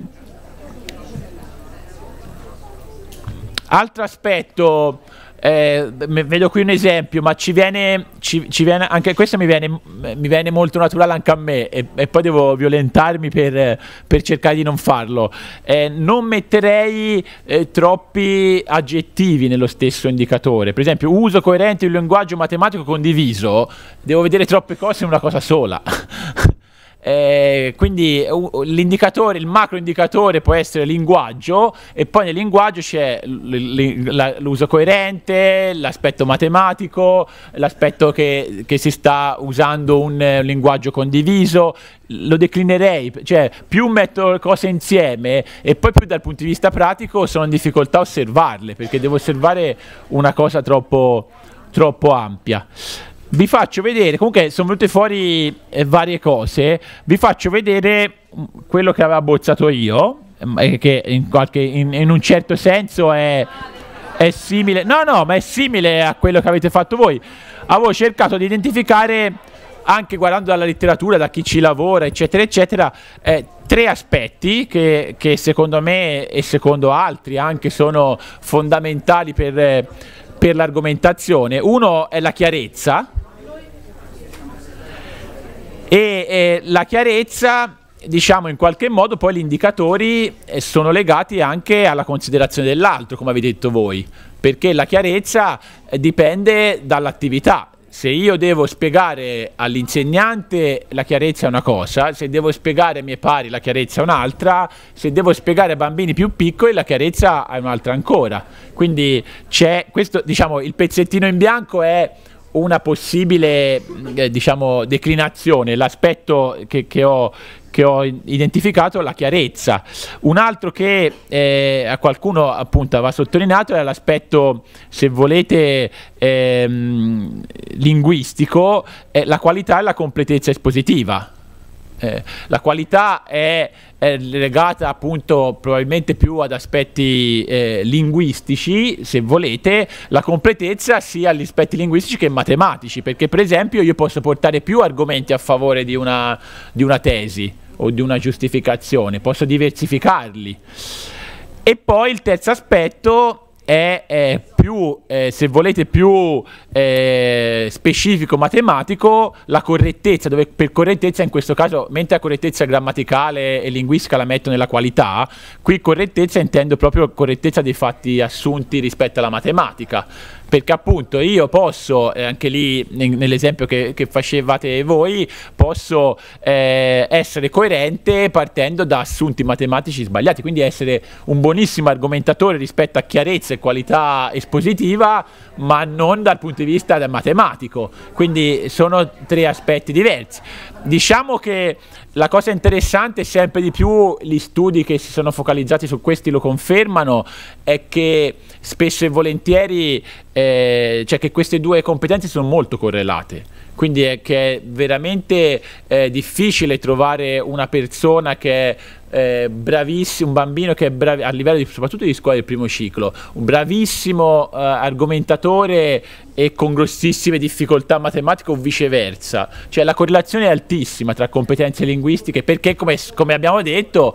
altro aspetto, eh, vedo qui un esempio, ma ci viene, ci, ci viene anche questo mi viene, mi viene molto naturale anche a me, e, e poi devo violentarmi per, per cercare di non farlo. Eh, non metterei eh, troppi aggettivi nello stesso indicatore. Per esempio, uso coerente di un linguaggio matematico condiviso, devo vedere troppe cose in una cosa sola. Eh, quindi uh, l'indicatore, il macro indicatore può essere linguaggio, e poi nel linguaggio c'è l'uso coerente, l'aspetto matematico, l'aspetto che, che si sta usando un, un linguaggio condiviso. Lo declinerei, cioè più metto cose insieme e poi più dal punto di vista pratico sono in difficoltà a osservarle, perché devo osservare una cosa troppo, troppo ampia. Vi faccio vedere, comunque sono venute fuori eh, varie cose, vi faccio vedere quello che avevo abbozzato io, eh, che in, qualche, in, in un certo senso è, è simile, no no, ma è simile a quello che avete fatto voi. Avevo cercato di identificare, anche guardando dalla letteratura, da chi ci lavora, eccetera, eccetera, eh, tre aspetti che, che secondo me e secondo altri anche sono fondamentali per... Eh, per l'argomentazione. Uno è la chiarezza, e eh, la chiarezza, diciamo, in qualche modo poi gli indicatori eh, sono legati anche alla considerazione dell'altro, come avete detto voi, perché la chiarezza eh, dipende dall'attività. Se io devo spiegare all'insegnante, la chiarezza è una cosa, se devo spiegare ai miei pari la chiarezza è un'altra, se devo spiegare ai bambini più piccoli la chiarezza è un'altra ancora. Quindi c'è questo, diciamo, il pezzettino in bianco è una possibile eh, diciamo declinazione, l'aspetto che, che ho che ho identificato, la chiarezza. Un altro che eh, a qualcuno appunto aveva sottolineato è l'aspetto, se volete, ehm, linguistico, eh, la qualità e la completezza espositiva. Eh, la qualità è, è legata appunto probabilmente più ad aspetti eh, linguistici, se volete, la completezza sia agli aspetti linguistici che matematici, perché per esempio io posso portare più argomenti a favore di una, di una tesi o di una giustificazione, posso diversificarli. E poi il terzo aspetto è, è più, eh, se volete, più eh, specifico matematico, la correttezza, dove per correttezza in questo caso, mentre la correttezza grammaticale e linguistica la metto nella qualità, qui correttezza intendo proprio correttezza dei fatti assunti rispetto alla matematica. perché appunto io posso, eh, anche lì nell'esempio che, che facevate voi, posso eh, essere coerente partendo da assunti matematici sbagliati, quindi essere un buonissimo argomentatore rispetto a chiarezza e qualità espositiva, ma non dal punto di vista del matematico, quindi sono tre aspetti diversi. Diciamo che la cosa interessante, sempre di più gli studi che si sono focalizzati su questi lo confermano, è che spesso e volentieri eh, cioè che queste due competenze sono molto correlate, quindi è che è veramente eh, difficile trovare una persona che è eh, bravissimo, un bambino che è bravi, a livello di, soprattutto di scuola del primo ciclo, un bravissimo eh, argomentatore e con grossissime difficoltà matematiche o viceversa, cioè la correlazione è altissima tra competenze linguistiche, perché come, come abbiamo detto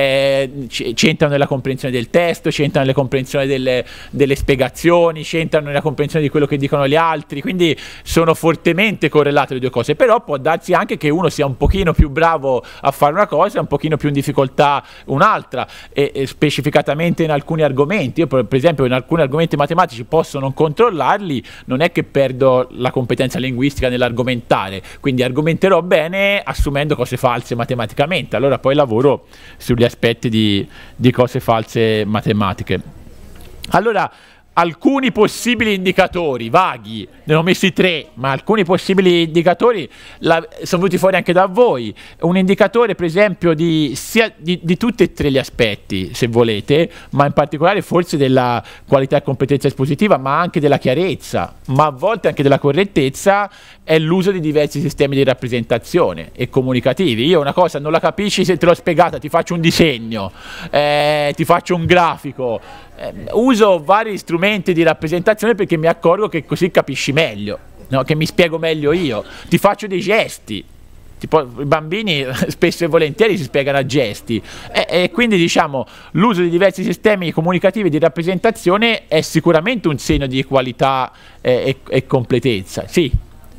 eh, c'entrano nella comprensione del testo, c'entrano nella comprensione delle, delle spiegazioni, c'entrano nella comprensione di quello che dicono gli altri, quindi sono fortemente correlate le due cose. Però può darsi anche che uno sia un pochino più bravo a fare una cosa e un pochino più in difficoltà un'altra, e, e specificatamente in alcuni argomenti. Io per esempio in alcuni argomenti matematici posso non controllarli, non è che perdo la competenza linguistica nell'argomentare, quindi argomenterò bene assumendo cose false matematicamente, allora poi lavoro sugli aspetti di, di cose false matematiche. Allora, alcuni possibili indicatori vaghi, ne ho messi tre, ma alcuni possibili indicatori la, sono venuti fuori anche da voi. Un indicatore per esempio di, sia, di, di tutti e tre gli aspetti, se volete, ma in particolare forse della qualità e competenza espositiva, ma anche della chiarezza, ma a volte anche della correttezza, è l'uso di diversi sistemi di rappresentazione e comunicativi. Io una cosa non la capisci se te l'ho spiegata, ti faccio un disegno, eh, ti faccio un grafico, eh, uso vari strumenti di rappresentazione perché mi accorgo che così capisci meglio, no? Che mi spiego meglio io, ti faccio dei gesti. Tipo, i bambini spesso e volentieri si spiegano a gesti, e, e quindi diciamo l'uso di diversi sistemi comunicativi di rappresentazione è sicuramente un segno di qualità eh, e, e completezza. Sì.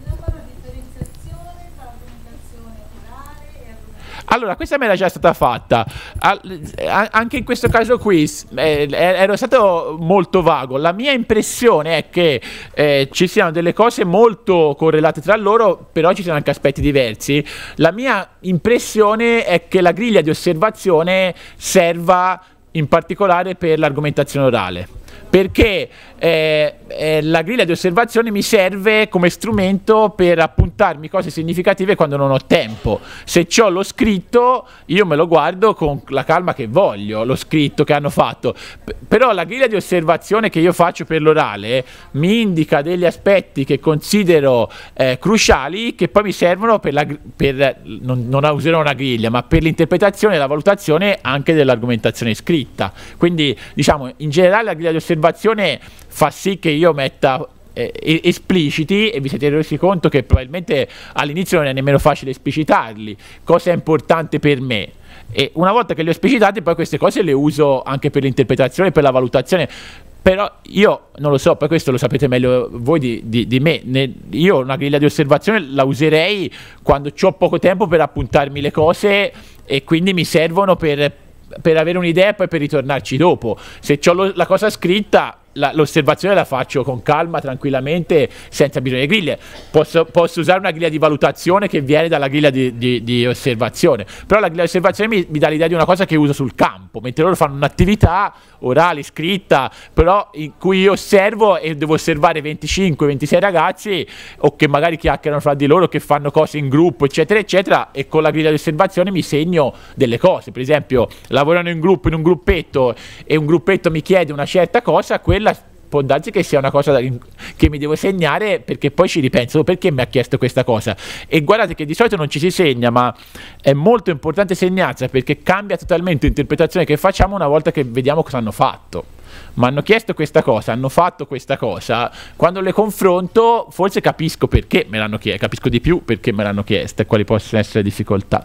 Allora, questa me era già stata fatta. Al, anche in questo caso qui eh, ero stato molto vago. La mia impressione è che eh, ci siano delle cose molto correlate tra loro, però ci sono anche aspetti diversi. La mia impressione è che la griglia di osservazione serva in particolare per l'argomentazione orale, perché eh, eh, la griglia di osservazione mi serve come strumento per appuntarmi cose significative quando non ho tempo. Se c'ho lo scritto, io me lo guardo con la calma che voglio, lo scritto che hanno fatto. P- però la griglia di osservazione che io faccio per l'orale mi indica degli aspetti che considero eh, cruciali, che poi mi servono per, la, per non, non userò una griglia, ma per l'interpretazione e la valutazione anche dell'argomentazione scritta. Quindi diciamo in generale la griglia di osservazione fa sì che io metta eh, espliciti, e vi siete resi conto che probabilmente all'inizio non è nemmeno facile esplicitarli, cosa è importante per me, e una volta che le ho esplicitate poi queste cose le uso anche per l'interpretazione e per la valutazione. Però io non lo so, poi questo lo sapete meglio voi di, di, di me, ne, io una griglia di osservazione la userei quando ho poco tempo per appuntarmi le cose e quindi mi servono per, per avere un'idea e poi per ritornarci dopo. Se ho la cosa scritta, l'osservazione la faccio con calma, tranquillamente, senza bisogno di griglie. Posso, posso usare una griglia di valutazione che viene dalla griglia di, di, di osservazione, però la griglia di osservazione mi, mi dà l'idea di una cosa che uso sul campo, mentre loro fanno un'attività orale, scritta, però in cui io osservo e devo osservare venticinque ventisei ragazzi, o che magari chiacchierano fra di loro, che fanno cose in gruppo, eccetera eccetera, e con la griglia di osservazione mi segno delle cose. Per esempio, lavorano in gruppo, in un gruppetto, e un gruppetto mi chiede una certa cosa, quella può darsi che sia una cosa che mi devo segnare, perché poi ci ripenso perché mi ha chiesto questa cosa. E guardate che di solito non ci si segna, ma è molto importante segnarsi, perché cambia totalmente l'interpretazione che facciamo una volta che vediamo cosa hanno fatto. Ma hanno chiesto questa cosa, hanno fatto questa cosa, quando le confronto forse capisco perché me l'hanno chiesto, capisco di più perché me l'hanno chiesto e quali possono essere le difficoltà.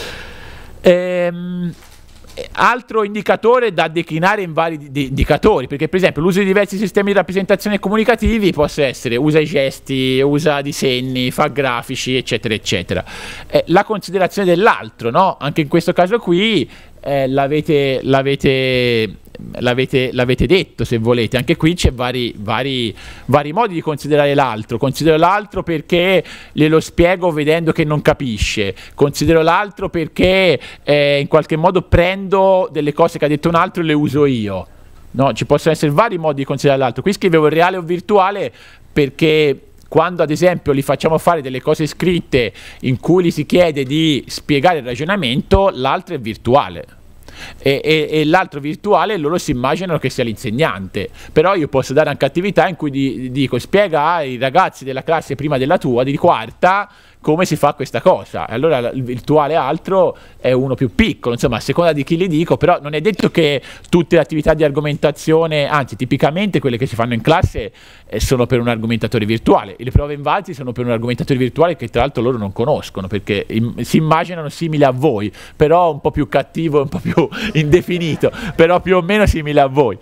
Ehm Altro indicatore da declinare in vari di indicatori, perché per esempio l'uso di diversi sistemi di rappresentazione comunicativi può essere usa i gesti, usa disegni, fa grafici, eccetera eccetera. Eh, la considerazione dell'altro, no? Anche in questo caso qui eh, l'avete l'avete l'avete, l'avete detto, se volete. Anche qui c'è vari, vari, vari modi di considerare l'altro. Considero l'altro perché glielo spiego vedendo che non capisce, considero l'altro perché eh, in qualche modo prendo delle cose che ha detto un altro e le uso io. No, ci possono essere vari modi di considerare l'altro. Qui scrivevo reale o virtuale perché quando ad esempio li facciamo fare delle cose scritte in cui gli si chiede di spiegare il ragionamento, l'altro è virtuale. E, e, e l'altro virtuale loro si immaginano che sia l'insegnante, però io posso dare anche attività in cui di, dico spiega ai ragazzi della classe prima della tua di quarta come si fa questa cosa, e allora il virtuale altro è uno più piccolo, insomma a seconda di chi li dico. Però non è detto che tutte le attività di argomentazione, anzi tipicamente quelle che si fanno in classe eh, sono per un argomentatore virtuale, e le prove invalsi sono per un argomentatore virtuale che tra l'altro loro non conoscono perché im- si immaginano simile a voi, però un po' più cattivo, un po' più indefinito, però più o meno simile a voi.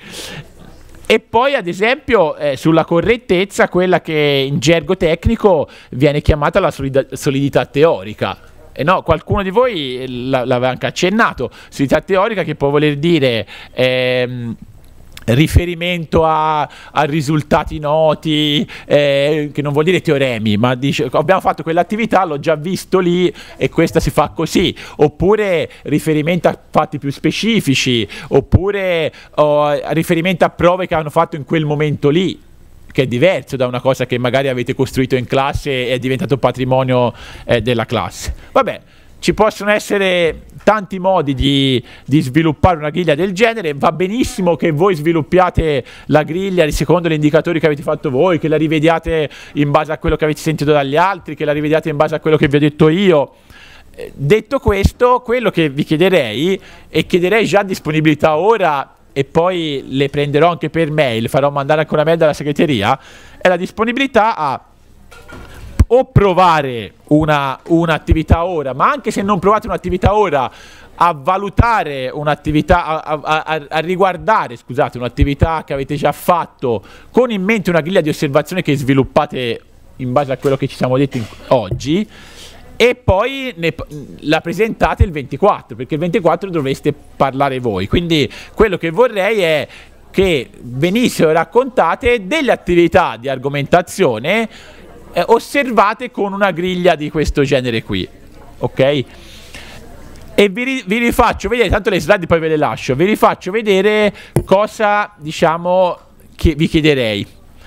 E poi ad esempio eh, sulla correttezza, quella che in gergo tecnico viene chiamata la solida- solidità teorica. E no, qualcuno di voi l- l'aveva anche accennato. Solidità teorica che può voler dire ehm, riferimento a, a risultati noti, eh, che non vuol dire teoremi, ma dice abbiamo fatto quell'attività, l'ho già visto lì e questa si fa così, oppure riferimento a fatti più specifici, oppure oh, riferimento a prove che hanno fatto in quel momento lì, che è diverso da una cosa che magari avete costruito in classe e è diventato patrimonio eh, della classe. Vabbè, ci possono essere tanti modi di, di sviluppare una griglia del genere. Va benissimo che voi sviluppiate la griglia secondo gli indicatori che avete fatto voi, che la rivediate in base a quello che avete sentito dagli altri, che la rivediate in base a quello che vi ho detto io. Eh, detto questo, quello che vi chiederei, e chiederei già disponibilità ora e poi le prenderò anche per mail, farò mandare anche una mail dalla segreteria, è la disponibilità a o provare una, un'attività ora, ma anche se non provate un'attività ora, a valutare un'attività, a, a, a, a riguardare, scusate, un'attività che avete già fatto con in mente una griglia di osservazione che sviluppate in base a quello che ci siamo detti oggi, e poi ne, la presentate il ventiquattro, perché il ventiquattro dovreste parlare voi. Quindi quello che vorrei è che venissero raccontate delle attività di argomentazione Eh, osservate con una griglia di questo genere qui, ok? E vi, ri- vi rifaccio vedere, tanto le slide poi ve le lascio, vi rifaccio vedere cosa, diciamo, che vi chiederei.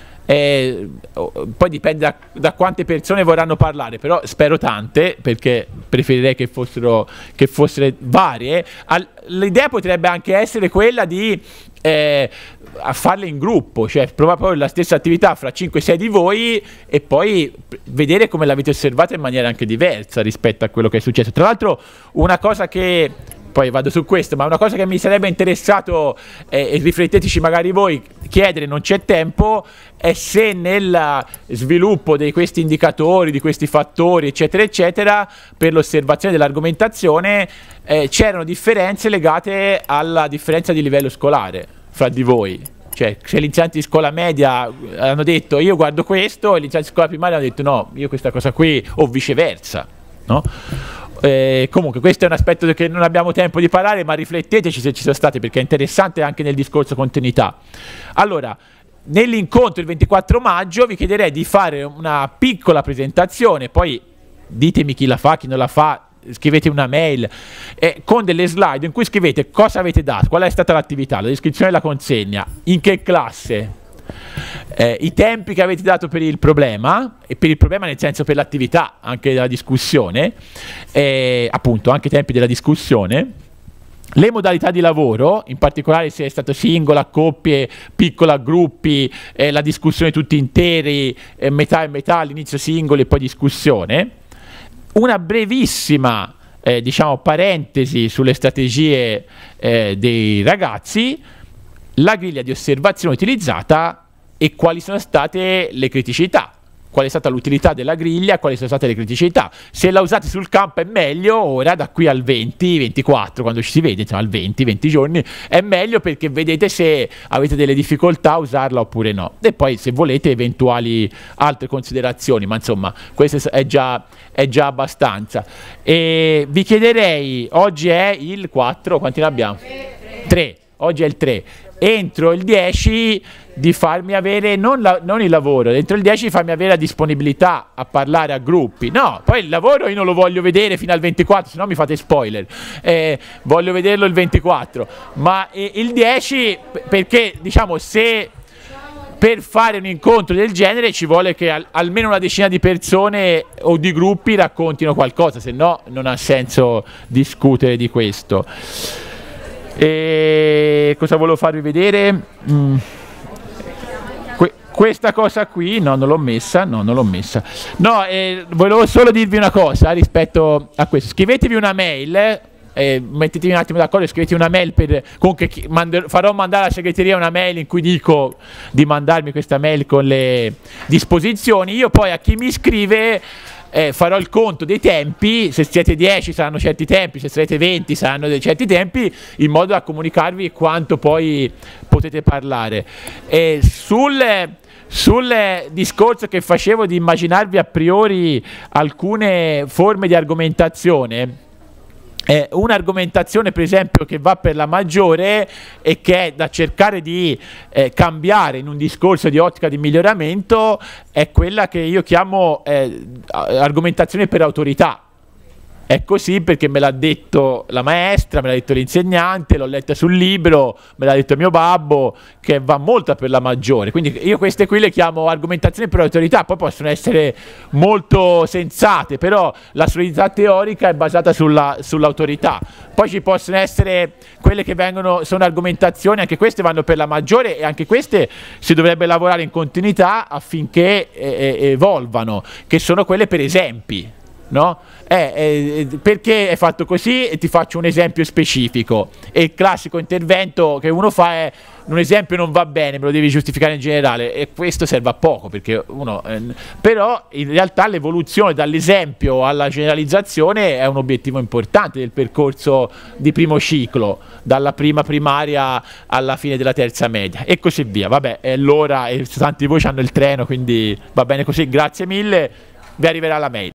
Eh, poi dipende da, da quante persone vorranno parlare, però spero tante, perché preferirei che fossero, che fossero varie. Al- l'idea potrebbe anche essere quella di eh, a farle in gruppo, cioè provare poi la stessa attività fra cinque sei di voi e poi vedere come l'avete osservata in maniera anche diversa rispetto a quello che è successo. Tra l'altro una cosa che poi vado su questo, ma una cosa che mi sarebbe interessato, eh, e rifletteteci magari voi, chiedere, non c'è tempo, è se nel sviluppo di questi indicatori, di questi fattori, eccetera, eccetera, per l'osservazione dell'argomentazione, eh, c'erano differenze legate alla differenza di livello scolare fra di voi. Cioè, se gli insegnanti di scuola media hanno detto io guardo questo, e gli insegnanti di scuola primaria hanno detto no, io questa cosa qui, o viceversa, no? Eh, comunque questo è un aspetto che non abbiamo tempo di parlare, ma rifletteteci se ci sono state, perché è interessante anche nel discorso continuità. Allora, nell'incontro il ventiquattro maggio vi chiederei di fare una piccola presentazione, poi ditemi chi la fa, chi non la fa, scrivete una mail eh, con delle slide in cui scrivete cosa avete dato, qual è stata l'attività, la descrizione della consegna, in che classe, Eh, i tempi che avete dato per il problema, e per il problema nel senso per l'attività anche della discussione, eh, appunto anche i tempi della discussione, le modalità di lavoro, in particolare se è stato singola, a coppie, piccola, a gruppi, eh, la discussione tutti interi, eh, metà e metà, all'inizio singoli e poi discussione, una brevissima eh, diciamo parentesi sulle strategie eh, dei ragazzi, la griglia di osservazione utilizzata e quali sono state le criticità, qual è stata l'utilità della griglia, quali sono state le criticità. Se la usate sul campo è meglio, ora da qui al venti ventiquattro, quando ci si vede, insomma al venti venti giorni, è meglio perché vedete se avete delle difficoltà a usarla oppure no. E poi se volete eventuali altre considerazioni, ma insomma questo è già, è già abbastanza. E vi chiederei, oggi è il quattro, quanti ne abbiamo? tre. oggi è il tre, entro il dieci di farmi avere non, la, non il lavoro, entro il dieci di farmi avere la disponibilità a parlare a gruppi. No, poi il lavoro io non lo voglio vedere fino al ventiquattro, se no mi fate spoiler, eh, voglio vederlo il ventiquattro, ma eh, il dieci, perché diciamo, se per fare un incontro del genere ci vuole che al, almeno una decina di persone o di gruppi raccontino qualcosa, se no non ha senso discutere di questo. E cosa volevo farvi vedere? Mm. Que questa cosa qui, no, non l'ho messa, no, non l'ho messa. No, eh, volevo solo dirvi una cosa rispetto a questo. Scrivetevi una mail, eh, mettetevi un attimo d'accordo, scrivetevi una mail per, comunque mand farò mandare alla segreteria una mail in cui dico di mandarmi questa mail con le disposizioni. Io poi a chi mi scrive Eh, farò il conto dei tempi, se siete dieci saranno certi tempi, se sarete venti saranno dei certi tempi, in modo da comunicarvi quanto poi potete parlare. E sul, sul discorso che facevo di immaginarvi a priori alcune forme di argomentazione, Eh, un'argomentazione per esempio che va per la maggiore e che è da cercare di eh, cambiare in un discorso di ottica di miglioramento è quella che io chiamo eh, argomentazione per autorità. È così perché me l'ha detto la maestra, me l'ha detto l'insegnante, l'ho letta sul libro, me l'ha detto mio babbo, che va molto per la maggiore. Quindi io queste qui le chiamo argomentazioni per autorità, poi possono essere molto sensate, però la solidità teorica è basata sulla, sull'autorità. Poi ci possono essere quelle che vengono, sono argomentazioni, anche queste vanno per la maggiore e anche queste si dovrebbe lavorare in continuità affinché eh, evolvano, che sono quelle per esempi. No? Eh, eh, perché è fatto così e ti faccio un esempio specifico, e il classico intervento che uno fa è un esempio non va bene, me lo devi giustificare in generale, e questo serve a poco perché uno eh, però in realtà l'evoluzione dall'esempio alla generalizzazione è un obiettivo importante del percorso di primo ciclo, dalla prima primaria alla fine della terza media e così via. Vabbè, è l'ora e tanti di voi hanno il treno, quindi va bene così, grazie mille, vi arriverà la mail.